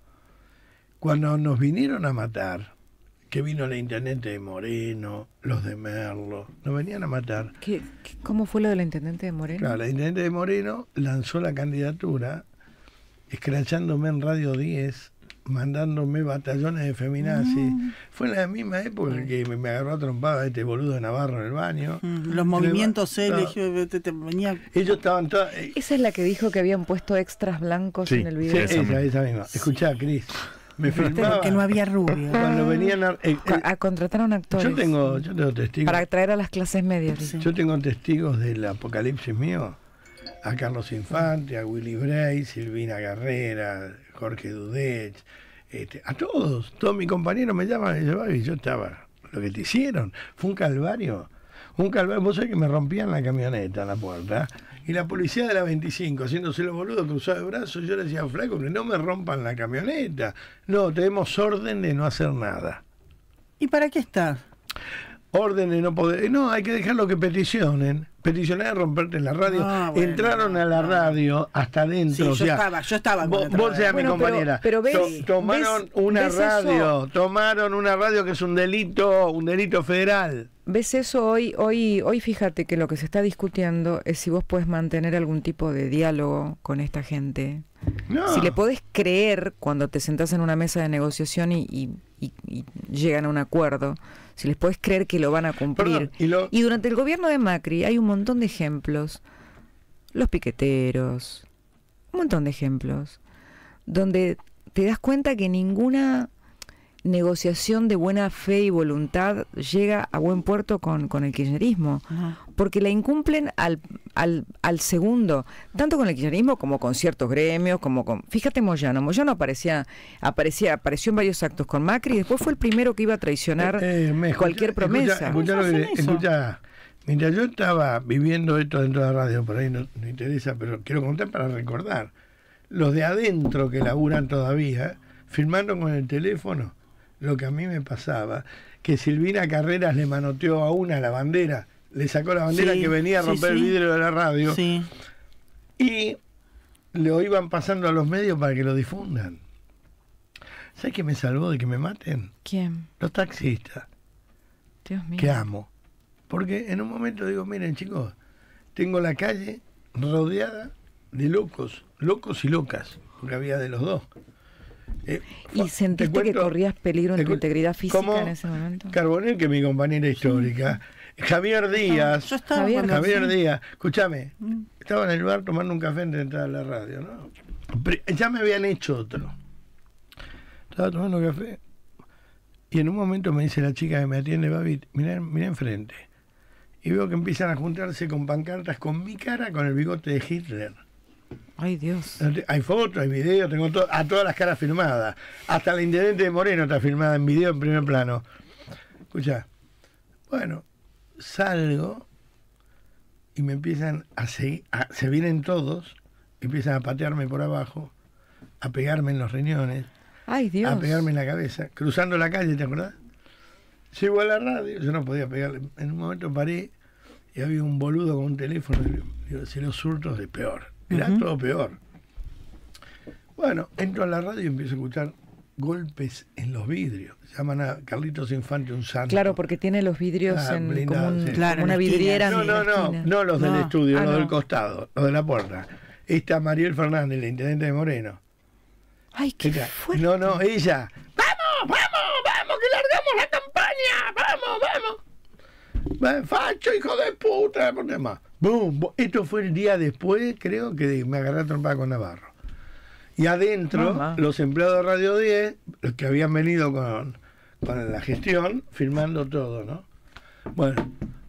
Cuando nos vinieron a matar, que vino la intendente de Moreno, los de Merlo, nos venían a matar. ¿Qué, qué, ¿Cómo fue lo de la intendente de Moreno? Claro, la intendente de Moreno lanzó la candidatura, escrachándome en Radio diez, mandándome batallones de feminazis. Mm. Fue en la misma época que me, me agarró a trompada este boludo de Navarro en el baño. Mm, los movimientos L G B T te venía... Ellos estaban todos... Eh, esa es la que dijo que habían puesto extras blancos sí, en el video. Sí, esa, esa, esa misma. Escuchá, Cris. Me filmaba que no había rubio. Cuando venían a, eh, eh, a contratar a un actor. Yo tengo, yo tengo testigos. Para atraer a las clases medias. Sí. Yo tengo testigos del apocalipsis mío. A Carlos Infante, a Willy Bray, Silvina Carrera, Jorge Dudech, este, a todos. Todos mis compañeros me llaman y dicen, y yo estaba, lo que te hicieron, fue un calvario. Un calvario, vos sabés que me rompían la camioneta en la puerta. Y la policía de la veinticinco, haciéndose los boludos, cruzado de brazos, yo le decía, flaco, que no me rompan la camioneta. No, tenemos orden de no hacer nada. ¿Y para qué está? Orden de no poder... No, hay que dejarlo que peticionen. Peticionar a romperte la radio. Ah, bueno, Entraron a la radio hasta adentro. Sí, o sea, yo estaba, yo estaba vos, vos seas bueno, mi compañera. Pero, pero ves, to, tomaron ves, una ves radio, eso? tomaron una radio que es un delito, un delito federal. ¿Ves eso hoy? Hoy, hoy fíjate que lo que se está discutiendo es si vos podés mantener algún tipo de diálogo con esta gente. No. Si le podés creer cuando te sentás en una mesa de negociación y, y, y, y llegan a un acuerdo, si les podés creer que lo van a cumplir. Perdón, ¿y, lo... y durante el gobierno de Macri hay un montón de ejemplos, los piqueteros, un montón de ejemplos, donde te das cuenta que ninguna negociación de buena fe y voluntad llega a buen puerto con, con el kirchnerismo, uh-huh. porque la incumplen al, al, al segundo, tanto con el kirchnerismo como con ciertos gremios, como con, fíjate Moyano, Moyano aparecía, aparecía, apareció en varios actos con Macri y después fue el primero que iba a traicionar eh, eh, escucha, cualquier promesa. Escucha, escucha, que, escucha, mientras yo estaba viviendo esto dentro de la radio, por ahí no, no interesa, pero quiero contar para recordar, los de adentro que laburan todavía, firmaron con el teléfono lo que a mí me pasaba, que Silvina Carreras le manoteó a una la bandera, le sacó la bandera sí, que venía a romper sí, sí. el vidrio de la radio, sí. y lo iban pasando a los medios para que lo difundan. ¿Sabes qué me salvó de que me maten? ¿Quién? Los taxistas. Dios mío. Que amo. Porque en un momento digo, miren chicos, tengo la calle rodeada de locos, locos y locas, porque había de los dos. Eh, ¿Y sentiste que cuento, corrías peligro en tu integridad física como en ese momento? Carbonell, que es mi compañera histórica, sí. Javier Díaz, yo estaba Javier, cuando, Javier sí. Díaz, escúchame, Mm. estaba en el bar tomando un café antes de entrar a la radio, ¿no? Pero ya me habían hecho otro. Estaba tomando café y en un momento me dice la chica que me atiende, Babi, mirá, mirá enfrente. Y veo que empiezan a juntarse con pancartas con mi cara, con el bigote de Hitler. Ay, Dios. Hay fotos, hay videos, tengo to a todas las caras filmadas. Hasta la intendente de Moreno está filmada en video en primer plano. Escucha, bueno, salgo y me empiezan a seguir, a, se vienen todos, empiezan a patearme por abajo, a pegarme en los riñones, Ay, Dios. a pegarme en la cabeza, cruzando la calle, ¿te acordás? Llego a la radio, yo no podía pegarle. En un momento paré y había un boludo con un teléfono. Y digo, si los surtos es peor. Era uh-huh. todo peor. Bueno, entro a la radio y empiezo a escuchar golpes en los vidrios. Llaman a Carlitos Infante un santo. Claro, porque tiene los vidrios ah, en blindado, como, un, sí. claro, como una vidriera. No, no, no, no los del no. estudio, ah, los no. del costado, los de la puerta. Está Mariel Fernández, la intendente de Moreno. Ay, qué Esta, fuerte. No, no, ella. ¡Vamos, vamos, vamos, que largamos la campaña! ¡Vamos, vamos! ¡Facho, hijo de puta! Por demás. Boom, boom. Esto fue el día después, creo, que me agarré a trompada con Navarro. Y adentro, Mamá. los empleados de Radio diez, los que habían venido con, con la gestión, filmando todo, ¿no? Bueno,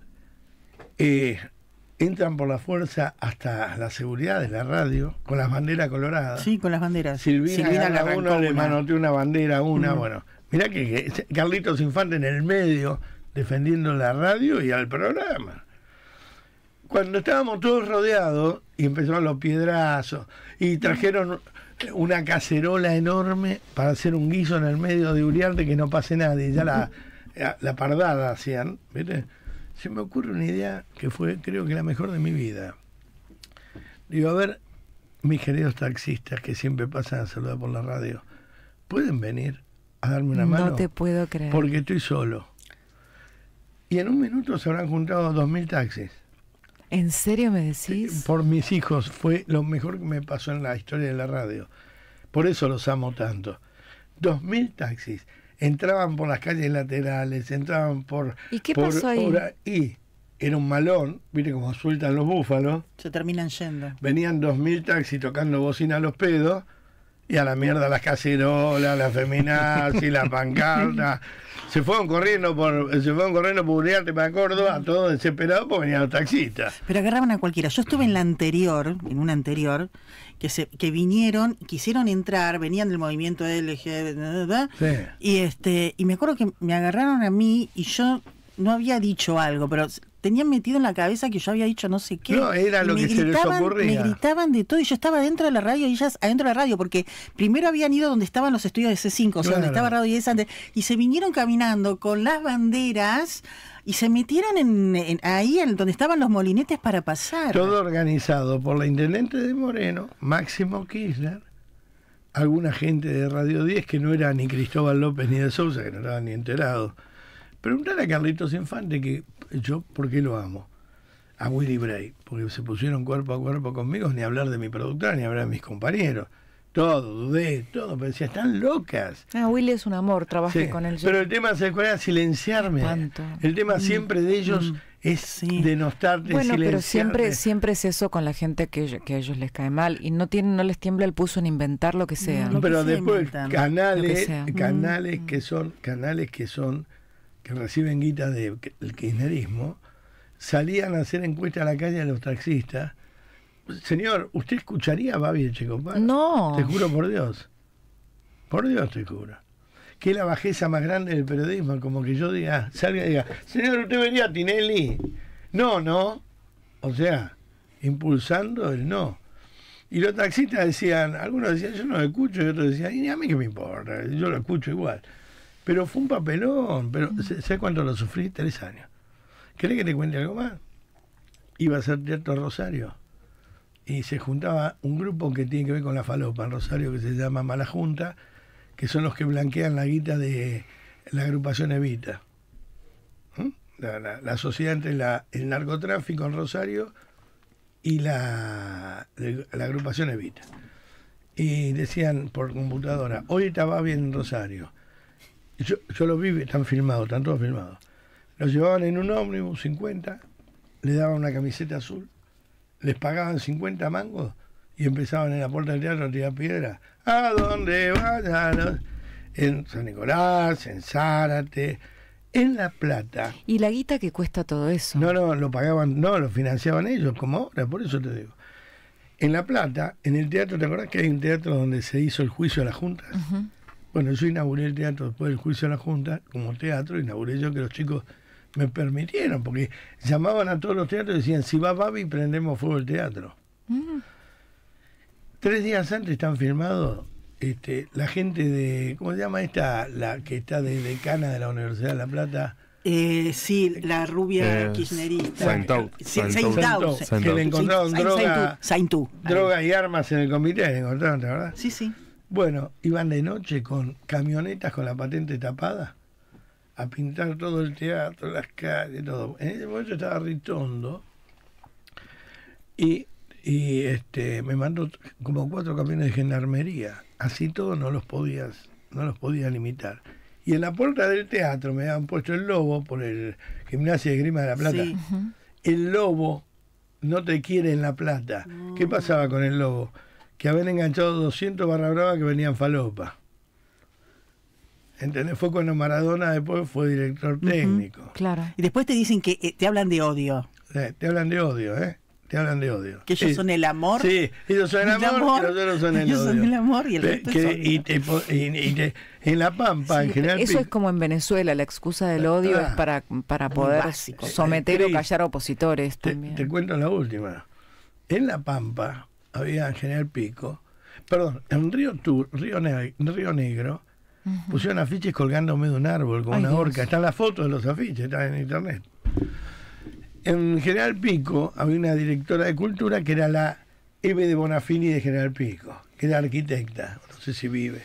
eh, entran por la fuerza hasta la seguridad de la radio, con las banderas coloradas. Sí, con las banderas. Silvina, Silvina le a arrancó uno le una. manoteó una bandera a una, Mm. bueno. Mirá que, que Carlitos Infante en el medio, defendiendo la radio y al programa. Cuando estábamos todos rodeados y empezaron los piedrazos y trajeron una cacerola enorme para hacer un guiso en el medio de Uriarte que no pase nadie, ya la, la, la pardada hacían, ¿viste? Se me ocurre una idea que fue, creo que la mejor de mi vida. Digo, a ver, mis queridos taxistas que siempre pasan a saludar por la radio, ¿pueden venir a darme una mano? No te puedo creer. Porque estoy solo. Y en un minuto se habrán juntado dos mil taxis. ¿En serio me decís? Por mis hijos, fue lo mejor que me pasó en la historia de la radio. Por eso los amo tanto. Dos mil taxis. Entraban por las calles laterales, entraban por... ¿Y qué por pasó ahí? hora- y era un malón, viste cómo sueltan los búfalos. Se terminan yendo. Venían dos mil taxis tocando bocina a los pedos, y a la mierda las cacerolas, las feminazis, la pancarta. Se fueron corriendo por, se fueron corriendo por Uriarte para Córdoba, todos desesperados porque venían los taxistas. Pero agarraban a cualquiera. Yo estuve en la anterior, en una anterior, que se que vinieron, quisieron entrar, venían del movimiento L G B T, Sí. y este y me acuerdo que me agarraron a mí y yo no había dicho algo, pero tenían metido en la cabeza que yo había dicho no sé qué. No, era Y lo me que se les gritaban- ocurría. Me gritaban de todo y yo estaba dentro de la radio y ellas adentro de la radio, porque primero habían ido donde estaban los estudios de C cinco, o sea, donde Claro. estaba Radio diez antes, y se vinieron caminando con las banderas y se metieron en, en- ahí en donde estaban los molinetes para pasar. Todo organizado por la intendente de Moreno, Máximo Kirchner, alguna gente de Radio diez que no era ni Cristóbal López ni de Sousa, que no estaban ni enterados. Preguntar a Carlitos Infante, que yo, ¿por qué lo amo? A Willy Bray, porque se pusieron cuerpo a cuerpo conmigo, ni hablar de mi productora, ni hablar de mis compañeros. Todo, dudé, todo, pero decía, están locas. Ah, Willy es un amor, trabajé Sí, con él. yo. pero el tema, ¿sabes cuál era? Silenciarme. Espanto. El tema siempre de ellos es denostarte, Bueno, pero silenciarte. siempre siempre es eso con la gente que, ellos- que a ellos les cae mal y no tienen no les tiembla el pulso en inventar lo que sea. Pero después Lo que canales, sea. canales que son, canales que son, que reciben guita del kirchnerismo, salían a hacer encuestas a la calle a los taxistas. Señor, ¿usted escucharía a Babi Echecopar? No. Te juro por Dios. Por Dios te juro. Que es la bajeza más grande del periodismo, como que yo diga, salga y diga, señor, ¿usted vería a Tinelli? No, no. O sea, impulsando el no. Y los taxistas decían, algunos decían, yo no lo escucho, y otros decían, y a mí qué me importa, yo lo escucho igual. Pero fue un papelón, pero ¿sabes cuánto lo sufrí? Tres años. ¿Querés que te cuente algo más? Iba a ser Teatro Rosario y se juntaba un grupo que tiene que ver con la falopa en Rosario, que se llama Mala Junta, que son los que blanquean la guita de la agrupación Evita. ¿Mm? La, la, la sociedad entre la, el narcotráfico en Rosario y la, la agrupación Evita. Y decían por computadora, hoy estaba bien en Rosario. Yo, yo lo vi, están filmados, están todos filmados. Los llevaban en un ómnibus, cincuenta, les daban una camiseta azul, les pagaban cincuenta mangos y empezaban en la puerta del teatro a tirar piedra. ¿A dónde vayan? En San Nicolás, en Zárate, en La Plata. ¿Y la guita que cuesta todo eso? No, no, lo pagaban, no, lo financiaban ellos, como ahora, por eso te digo. En La Plata, en el teatro, ¿te acordás que hay un teatro donde se hizo el juicio a la Junta? Uh-huh. Bueno, yo inauguré el teatro después del juicio a la Junta, como teatro, inauguré yo que los chicos me permitieron, porque llamaban a todos los teatros y decían, si va Babi, prendemos fuego el teatro. Uh-huh. Tres días antes están filmados este, la gente de, ¿cómo se llama esta? La que está de decana de la Universidad de La Plata. Eh, sí, la rubia eh, kirchnerista. Saintou. Saintou. Que le encontraron sí, droga, Saintou. droga y armas en el comité, le encontraron, ¿verdad? Sí, sí. Bueno, iban de noche con camionetas con la patente tapada a pintar todo el teatro, las calles, todo. En ese momento estaba Ritondo y, y este me mandó como cuatro camiones de gendarmería. Así todo no los podías, no los podía limitar. Y en la puerta del teatro me habían puesto el lobo por el Gimnasia de Grima de La Plata. Sí. Uh-huh. El lobo no te quiere en La Plata. No. ¿Qué pasaba con el lobo? Que habían enganchado doscientos barra brava que venían falopa. ¿Entendés? Fue cuando Maradona después fue director técnico. Uh-huh. Claro. Y después te dicen que eh, te hablan de odio. Eh, te hablan de odio, ¿eh? Te hablan de odio. Que ellos sí. son el amor. Sí, ellos son el amor, el amor y los otros son el ellos odio. Ellos son el amor y el resto que, es odio. Y, te, y, y te, en La Pampa, sí, en general... Eso es como en Venezuela, la excusa del odio ah, es para, para poder básico, someter eh, o callar a opositores te, también. Te cuento la última. En La Pampa había en General Pico, perdón, en Río, Tur, Río, ne Río Negro, uh-huh. pusieron afiches colgándome de un árbol con Ay, una Dios. horca. Están las fotos de los afiches, están en internet. En General Pico había una directora de cultura que era la Eve de Bonafini de General Pico, que era arquitecta, no sé si vive.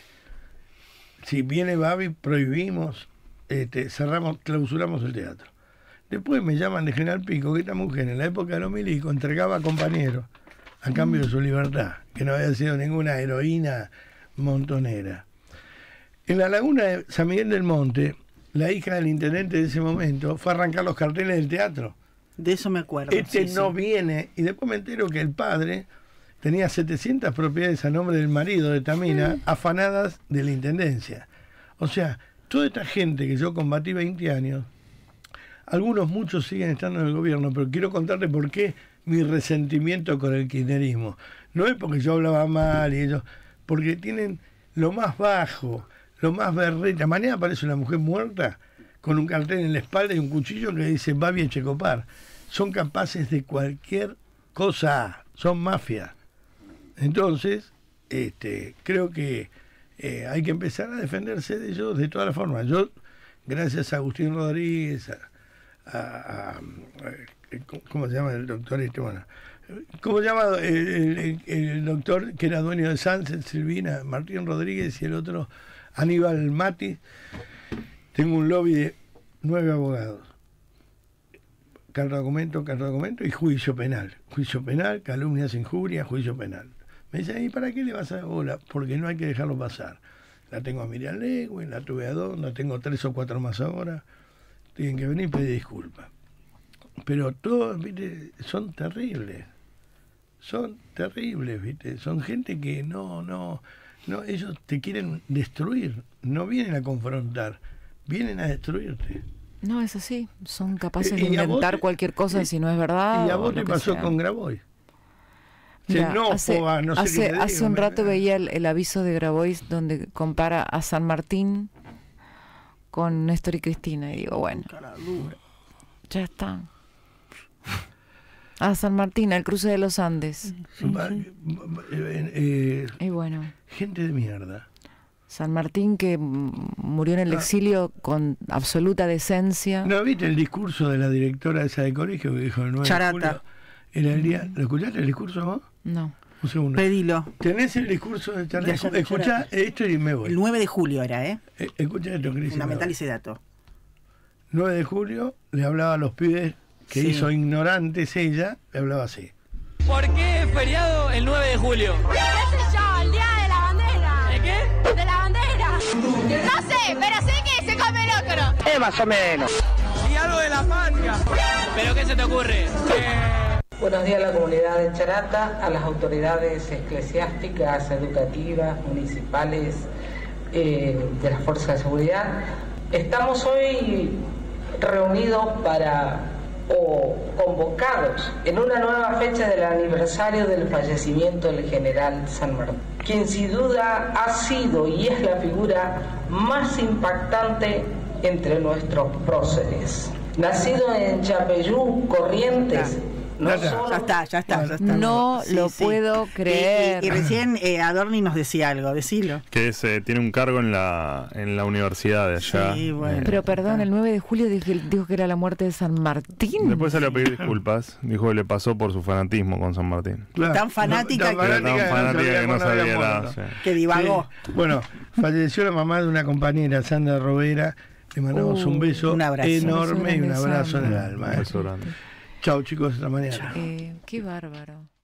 Si viene Babi, prohibimos, este, cerramos, clausuramos el teatro. Después me llaman de General Pico que esta mujer en la época de los milicos entregaba a compañeros a cambio de su libertad, que no había sido ninguna heroína montonera. En la laguna de San Miguel del Monte, la hija del intendente de ese momento fue a arrancar los carteles del teatro. De eso me acuerdo. Este sí, no sí. viene, y después me entero que el padre tenía setecientas propiedades a nombre del marido de Tamina, mm. afanadas de la intendencia. O sea, toda esta gente que yo combatí veinte años, algunos, muchos siguen estando en el gobierno, pero quiero contarte por qué mi resentimiento con el kirchnerismo. No es porque yo hablaba mal y ellos, porque tienen lo más bajo, lo más berreta. Mañana aparece una mujer muerta con un cartel en la espalda y un cuchillo que dice Babi Echecopar. Son capaces de cualquier cosa, son mafia. Entonces, este, creo que eh, hay que empezar a defenderse de ellos de todas las formas. Yo, gracias a Agustín Rodríguez, a, a, a, a ¿cómo se llama el doctor este? Bueno, ¿cómo se llama el, el, el doctor que era dueño de Sánchez, Silvina, Martín Rodríguez y el otro Aníbal Mati? Tengo un lobby de nueve abogados. Carta documento, carta documento y juicio penal. Juicio penal, calumnias, injurias, juicio penal. Me dice, ¿y para qué le vas a dar bola? Porque no hay que dejarlo pasar. La tengo a Miriam Lewin, la tuve a Don, la tengo tres o cuatro más ahora. Tienen que venir y pedir disculpas. Pero todos, ¿viste? Son terribles. Son terribles, ¿viste? Son gente que no, no, no, ellos te quieren destruir. No vienen a confrontar, vienen a destruirte. No, es así. Son capaces de inventar te, cualquier cosa y, si no es verdad. Y a vos te pasó sea. con Grabois. Mira, no, hace, Foba, no sé hace, qué hace digo, un rato me... veía el, el aviso de Grabois donde compara a San Martín con Néstor y Cristina. Y digo, bueno, ya está. A San Martín, al cruce de los Andes. Sí, sí. Eh, eh, y bueno. Gente de mierda. San Martín que murió en el exilio ah. con absoluta decencia. ¿No viste el discurso de la directora esa de colegio que dijo el nueve Charata. de julio? Era el día, ¿lo escuchaste el discurso vos? No. Un segundo. Pedilo. ¿Tenés el discurso de Charata? De Escuchá esto y me voy. El nueve de julio era, ¿eh? eh escucha esto, Cris. Fundamental ese dato. nueve de julio le hablaba a los pibes que sí. hizo ignorantes ella, le hablaba así. ¿Por qué es feriado el nueve de julio? ¿Qué sé yo? El día de la bandera. ¿De qué? De la bandera. No sé, pero sé que se come locro. Eh, más o menos. Y algo de la patria. ¿Pero qué se te ocurre? Eh... Buenos días a la comunidad de Charata, a las autoridades eclesiásticas, educativas, municipales, eh, de las fuerzas de seguridad. Estamos hoy reunidos para, o convocados, en una nueva fecha del aniversario del fallecimiento del general San Martín, quien sin duda ha sido y es la figura más impactante entre nuestros próceres. Nacido en Chapeyú, Corrientes, No, ya está, ya está, ya está. No Sí, lo sí. puedo creer. Y, y- y recién eh, Adorni nos decía algo, decilo. Que es, eh, tiene un cargo en la en la universidad de allá. Sí, bueno. Eh, Pero perdón, el nueve de julio dijo, dijo que era la muerte de San Martín. Después salió a pedir disculpas. Dijo que le pasó por su fanatismo con San Martín. Tan fanática, Tan fanática Tan fanática que no sabía había nada. muerto. sí. que divagó. Sí. Bueno, falleció la mamá de una compañera, Sandra Rovera. Le mandamos Uh, un beso un abrazo. enorme y un Beso grande, abrazo en el Sandra. alma. Un ¿eh? beso grande. Chau chicos, hasta mañana. Eh, qué bárbaro.